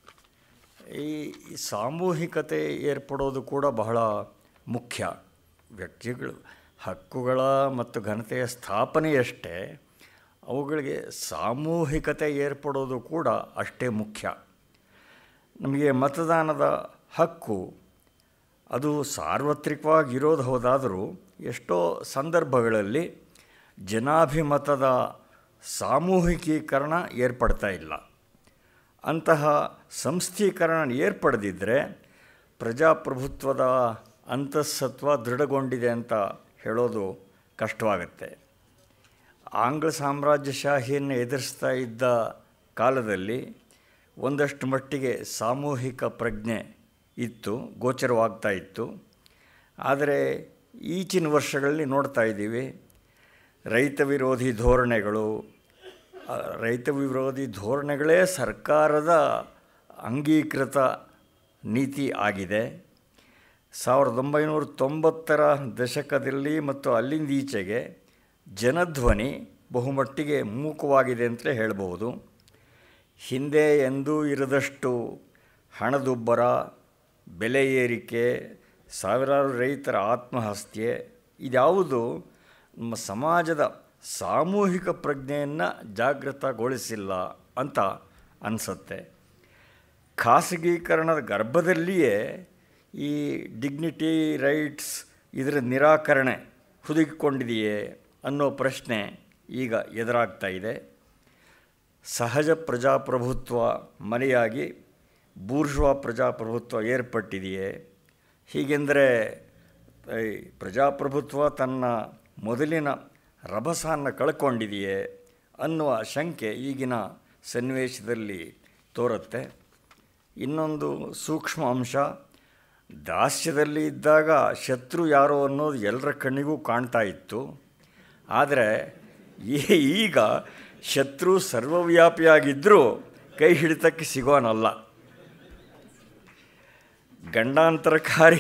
ಈ ಸಾಮೂಹಿಕತೆ ಏರ್ಪಡೋದು ಕೂಡ ಬಹಳ ಮುಖ್ಯ. ವ್ಯಕ್ತಿಗಳು ಹಕ್ಕುಗಳ ಮತ್ತು ಘನತೆಯ ಸ್ಥಾಪನೆಯಷ್ಟೇ, ಅವುಗಳಿಗೆ ಸಾಮೂಹಿಕತೆ ಏರ್ಪಡೋದು ಕೂಡ ಅಷ್ಟೇ ಮುಖ್ಯ. ನಮಗೆ ಮತದಾನದ ಹಕ್ಕು ಅದು ಸಾರ್ವತ್ರಿಕವಾಗಿರೋದು ಹೋದಾದರೂ ಎಷ್ಟೋ ಸಂದರ್ಭಗಳಲ್ಲಿ ಜನಾಭಿಮತದ ಸಾಮೂಹಿಕೀಕರಣ ಏರ್ಪಡ್ತಾ ಇಲ್ಲ. ಅಂತಹ ಸಂಸ್ಥೀಕರಣ ಏರ್ಪಡದಿದ್ದರೆ ಪ್ರಜಾಪ್ರಭುತ್ವದ ಅಂತಃಸತ್ವ ದೃಢಗೊಂಡಿದೆ ಅಂತ ಹೇಳೋದು ಕಷ್ಟವಾಗುತ್ತೆ. ಆಂಗ್ಲ ಸಾಮ್ರಾಜ್ಯಶಾಹಿಯನ್ನು ಎದುರಿಸ್ತಾ ಇದ್ದ ಕಾಲದಲ್ಲಿ ಒಂದಷ್ಟು ಮಟ್ಟಿಗೆ ಸಾಮೂಹಿಕ ಪ್ರಜ್ಞೆ ಇತ್ತು, ಗೋಚರವಾಗ್ತಾ ಇತ್ತು. ಆದರೆ ಈಚಿನ ವರ್ಷಗಳಲ್ಲಿ ನೋಡ್ತಾ ಇದ್ದೀವಿ, ರೈತ ವಿರೋಧಿ ಧೋರಣೆಗಳು ರೈತ ವಿರೋಧಿ ಧೋರಣೆಗಳೇ ಸರ್ಕಾರದ ಅಂಗೀಕೃತ ನೀತಿ ಆಗಿದೆ. ಸಾವಿರದ ಒಂಬೈನೂರ ತೊಂಬತ್ತರ ದಶಕದಲ್ಲಿ ಮತ್ತು ಅಲ್ಲಿಂದ ಈಚೆಗೆ ಜನಧ್ವನಿ ಬಹುಮಟ್ಟಿಗೆ ಮೂಕವಾಗಿದೆ ಅಂತಲೇ ಹೇಳ್ಬೋದು. ಹಿಂದೆ ಎಂದೂ ಇರದಷ್ಟು ಹಣದುಬ್ಬರ, ಬೆಲೆ ಏರಿಕೆ, ಸಾವಿರಾರು ರೈತರ ಆತ್ಮಹತ್ಯೆ, ಇದ್ಯಾವುದು ನಮ್ಮ ಸಮಾಜದ ಸಾಮೂಹಿಕ ಪ್ರಜ್ಞೆಯನ್ನು ಜಾಗೃತಗೊಳಿಸಿಲ್ಲ ಅಂತ ಅನಿಸುತ್ತೆ. ಖಾಸಗೀಕರಣದ ಗರ್ಭದಲ್ಲಿಯೇ ಈ ಡಿಗ್ನಿಟಿ ರೈಟ್ಸ್ ಇದರ ನಿರಾಕರಣೆ ಹುದುಗಿಕೊಂಡಿದೆಯೇ ಅನ್ನೋ ಪ್ರಶ್ನೆ ಈಗ ಎದುರಾಗ್ತಾ ಇದೆ. ಸಹಜ ಪ್ರಜಾಪ್ರಭುತ್ವ ಮರೆಯಾಗಿ ಬೂರ್ಜ್ವಾ ಪ್ರಜಾಪ್ರಭುತ್ವ ಏರ್ಪಟ್ಟಿದೆಯೇ? ಹೀಗೆಂದರೆ ಪ್ರಜಾಪ್ರಭುತ್ವ ತನ್ನ ಮೊದಲಿನ ರಭಸವನ್ನು ಕಳ್ಕೊಂಡಿದೆಯೇ ಅನ್ನುವ ಶಂಕೆ ಈಗಿನ ಸನ್ನಿವೇಶದಲ್ಲಿ ತೋರುತ್ತೆ. ಇನ್ನೊಂದು ಸೂಕ್ಷ್ಮ ಅಂಶ, ದಾಸ್ಯದಲ್ಲಿ ಇದ್ದಾಗ ಶತ್ರು ಯಾರೋ ಅನ್ನೋದು ಎಲ್ಲರ ಕಣ್ಣಿಗೂ ಕಾಣ್ತಾ ಇತ್ತು. ಆದರೆ ಈಗ ಶತ್ರು ಸರ್ವವ್ಯಾಪಿಯಾಗಿದ್ದರೂ ಕೈ ಹಿಡಿತಕ್ಕೆ ಸಿಗೋನಲ್ಲ. ಗಂಡಾಂತರಕಾರಿ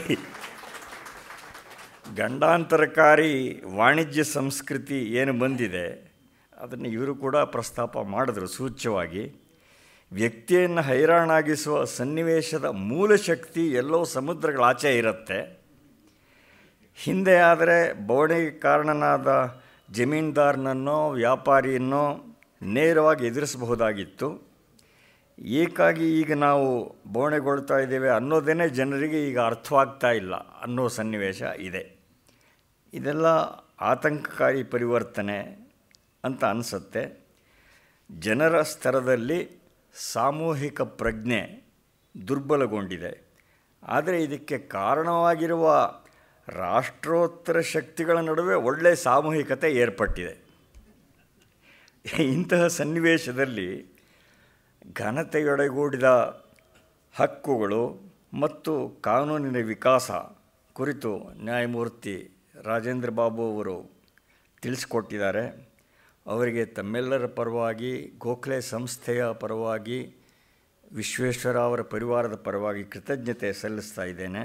ಗಂಡಾಂತರಕಾರಿ ವಾಣಿಜ್ಯ ಸಂಸ್ಕೃತಿ ಏನು ಬಂದಿದೆ ಅದನ್ನು ಇವರು ಕೂಡ ಪ್ರಸ್ತಾಪ ಮಾಡಿದ್ರು ಸೂಚ್ಯವಾಗಿ. ವ್ಯಕ್ತಿಯನ್ನು ಹೈರಾಣಾಗಿಸುವ ಸನ್ನಿವೇಶದ ಮೂಲ ಶಕ್ತಿ ಎಲ್ಲೋ ಸಮುದ್ರಗಳಾಚೆ ಇರುತ್ತೆ. ಹಿಂದೆ ಆದರೆ ಬವಣೆಗೆ ಕಾರಣನಾದ ಜಮೀನ್ದಾರನನ್ನೋ ವ್ಯಾಪಾರಿಯನ್ನೋ ನೇರವಾಗಿ ಎದುರಿಸಬಹುದಾಗಿತ್ತು. ಏಕಾಗಿ ಈಗ ನಾವು ಬವಣೆಗೊಳ್ತಾ ಇದ್ದೇವೆ ಅನ್ನೋದೇ ಜನರಿಗೆ ಈಗ ಅರ್ಥವಾಗ್ತಾ ಇಲ್ಲ ಅನ್ನೋ ಸನ್ನಿವೇಶ ಇದೆ. ಇದೆಲ್ಲ ಆತಂಕಕಾರಿ ಪರಿವರ್ತನೆ ಅಂತ ಅನಿಸುತ್ತೆ. ಜನರ ಸ್ತರದಲ್ಲಿ ಸಾಮೂಹಿಕ ಪ್ರಜ್ಞೆ ದುರ್ಬಲಗೊಂಡಿದೆ. ಆದರೆ ಇದಕ್ಕೆ ಕಾರಣವಾಗಿರುವ ರಾಷ್ಟ್ರೋತ್ತರ ಶಕ್ತಿಗಳ ನಡುವೆ ಒಳ್ಳೆಯ ಸಾಮೂಹಿಕತೆ ಏರ್ಪಟ್ಟಿದೆ. ಇಂತಹ ಸನ್ನಿವೇಶದಲ್ಲಿ ಘನತೆಯೊಡಗೂಡಿದ ಹಕ್ಕುಗಳು ಮತ್ತು ಕಾನೂನಿನ ವಿಕಾಸ ಕುರಿತು ನ್ಯಾಯಮೂರ್ತಿ ರಾಜೇಂದ್ರ ಬಾಬು ಅವರು ತಿಳಿಸ್ಕೊಟ್ಟಿದ್ದಾರೆ. ಅವರಿಗೆ ತಮ್ಮೆಲ್ಲರ ಪರವಾಗಿ, ಗೋಖಲೆ ಸಂಸ್ಥೆಯ ಪರವಾಗಿ, ವಿಶ್ವೇಶ್ವರ ಅವರ ಪರಿವಾರದ ಪರವಾಗಿ ಕೃತಜ್ಞತೆ ಸಲ್ಲಿಸ್ತಾ ಇದ್ದೇನೆ.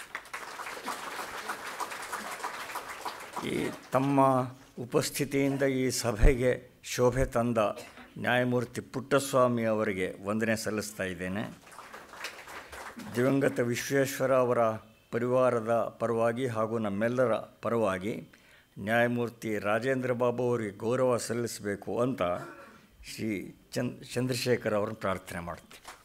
ಈ ತಮ್ಮ ಉಪಸ್ಥಿತಿಯಿಂದ ಈ ಸಭೆಗೆ ಶೋಭೆ ತಂದ ನ್ಯಾಯಮೂರ್ತಿ ಪುಟ್ಟಸ್ವಾಮಿ ಅವರಿಗೆ ವಂದನೆ ಸಲ್ಲಿಸ್ತಾ ಇದ್ದೇನೆ. ದಿವಂಗತ ವಿಶ್ವೇಶ್ವರ ಅವರ ಪರಿವಾರದ ಪರವಾಗಿ ಹಾಗೂ ನಮ್ಮೆಲ್ಲರ ಪರವಾಗಿ ನ್ಯಾಯಮೂರ್ತಿ ರಾಜೇಂದ್ರ ಬಾಬು ಅವರಿಗೆ ಗೌರವ ಸಲ್ಲಿಸಬೇಕು ಅಂತ ಶ್ರೀ ಚಂದ್ ಚಂದ್ರಶೇಖರ್ ಅವರನ್ನು ಪ್ರಾರ್ಥನೆ ಮಾಡ್ತೀನಿ.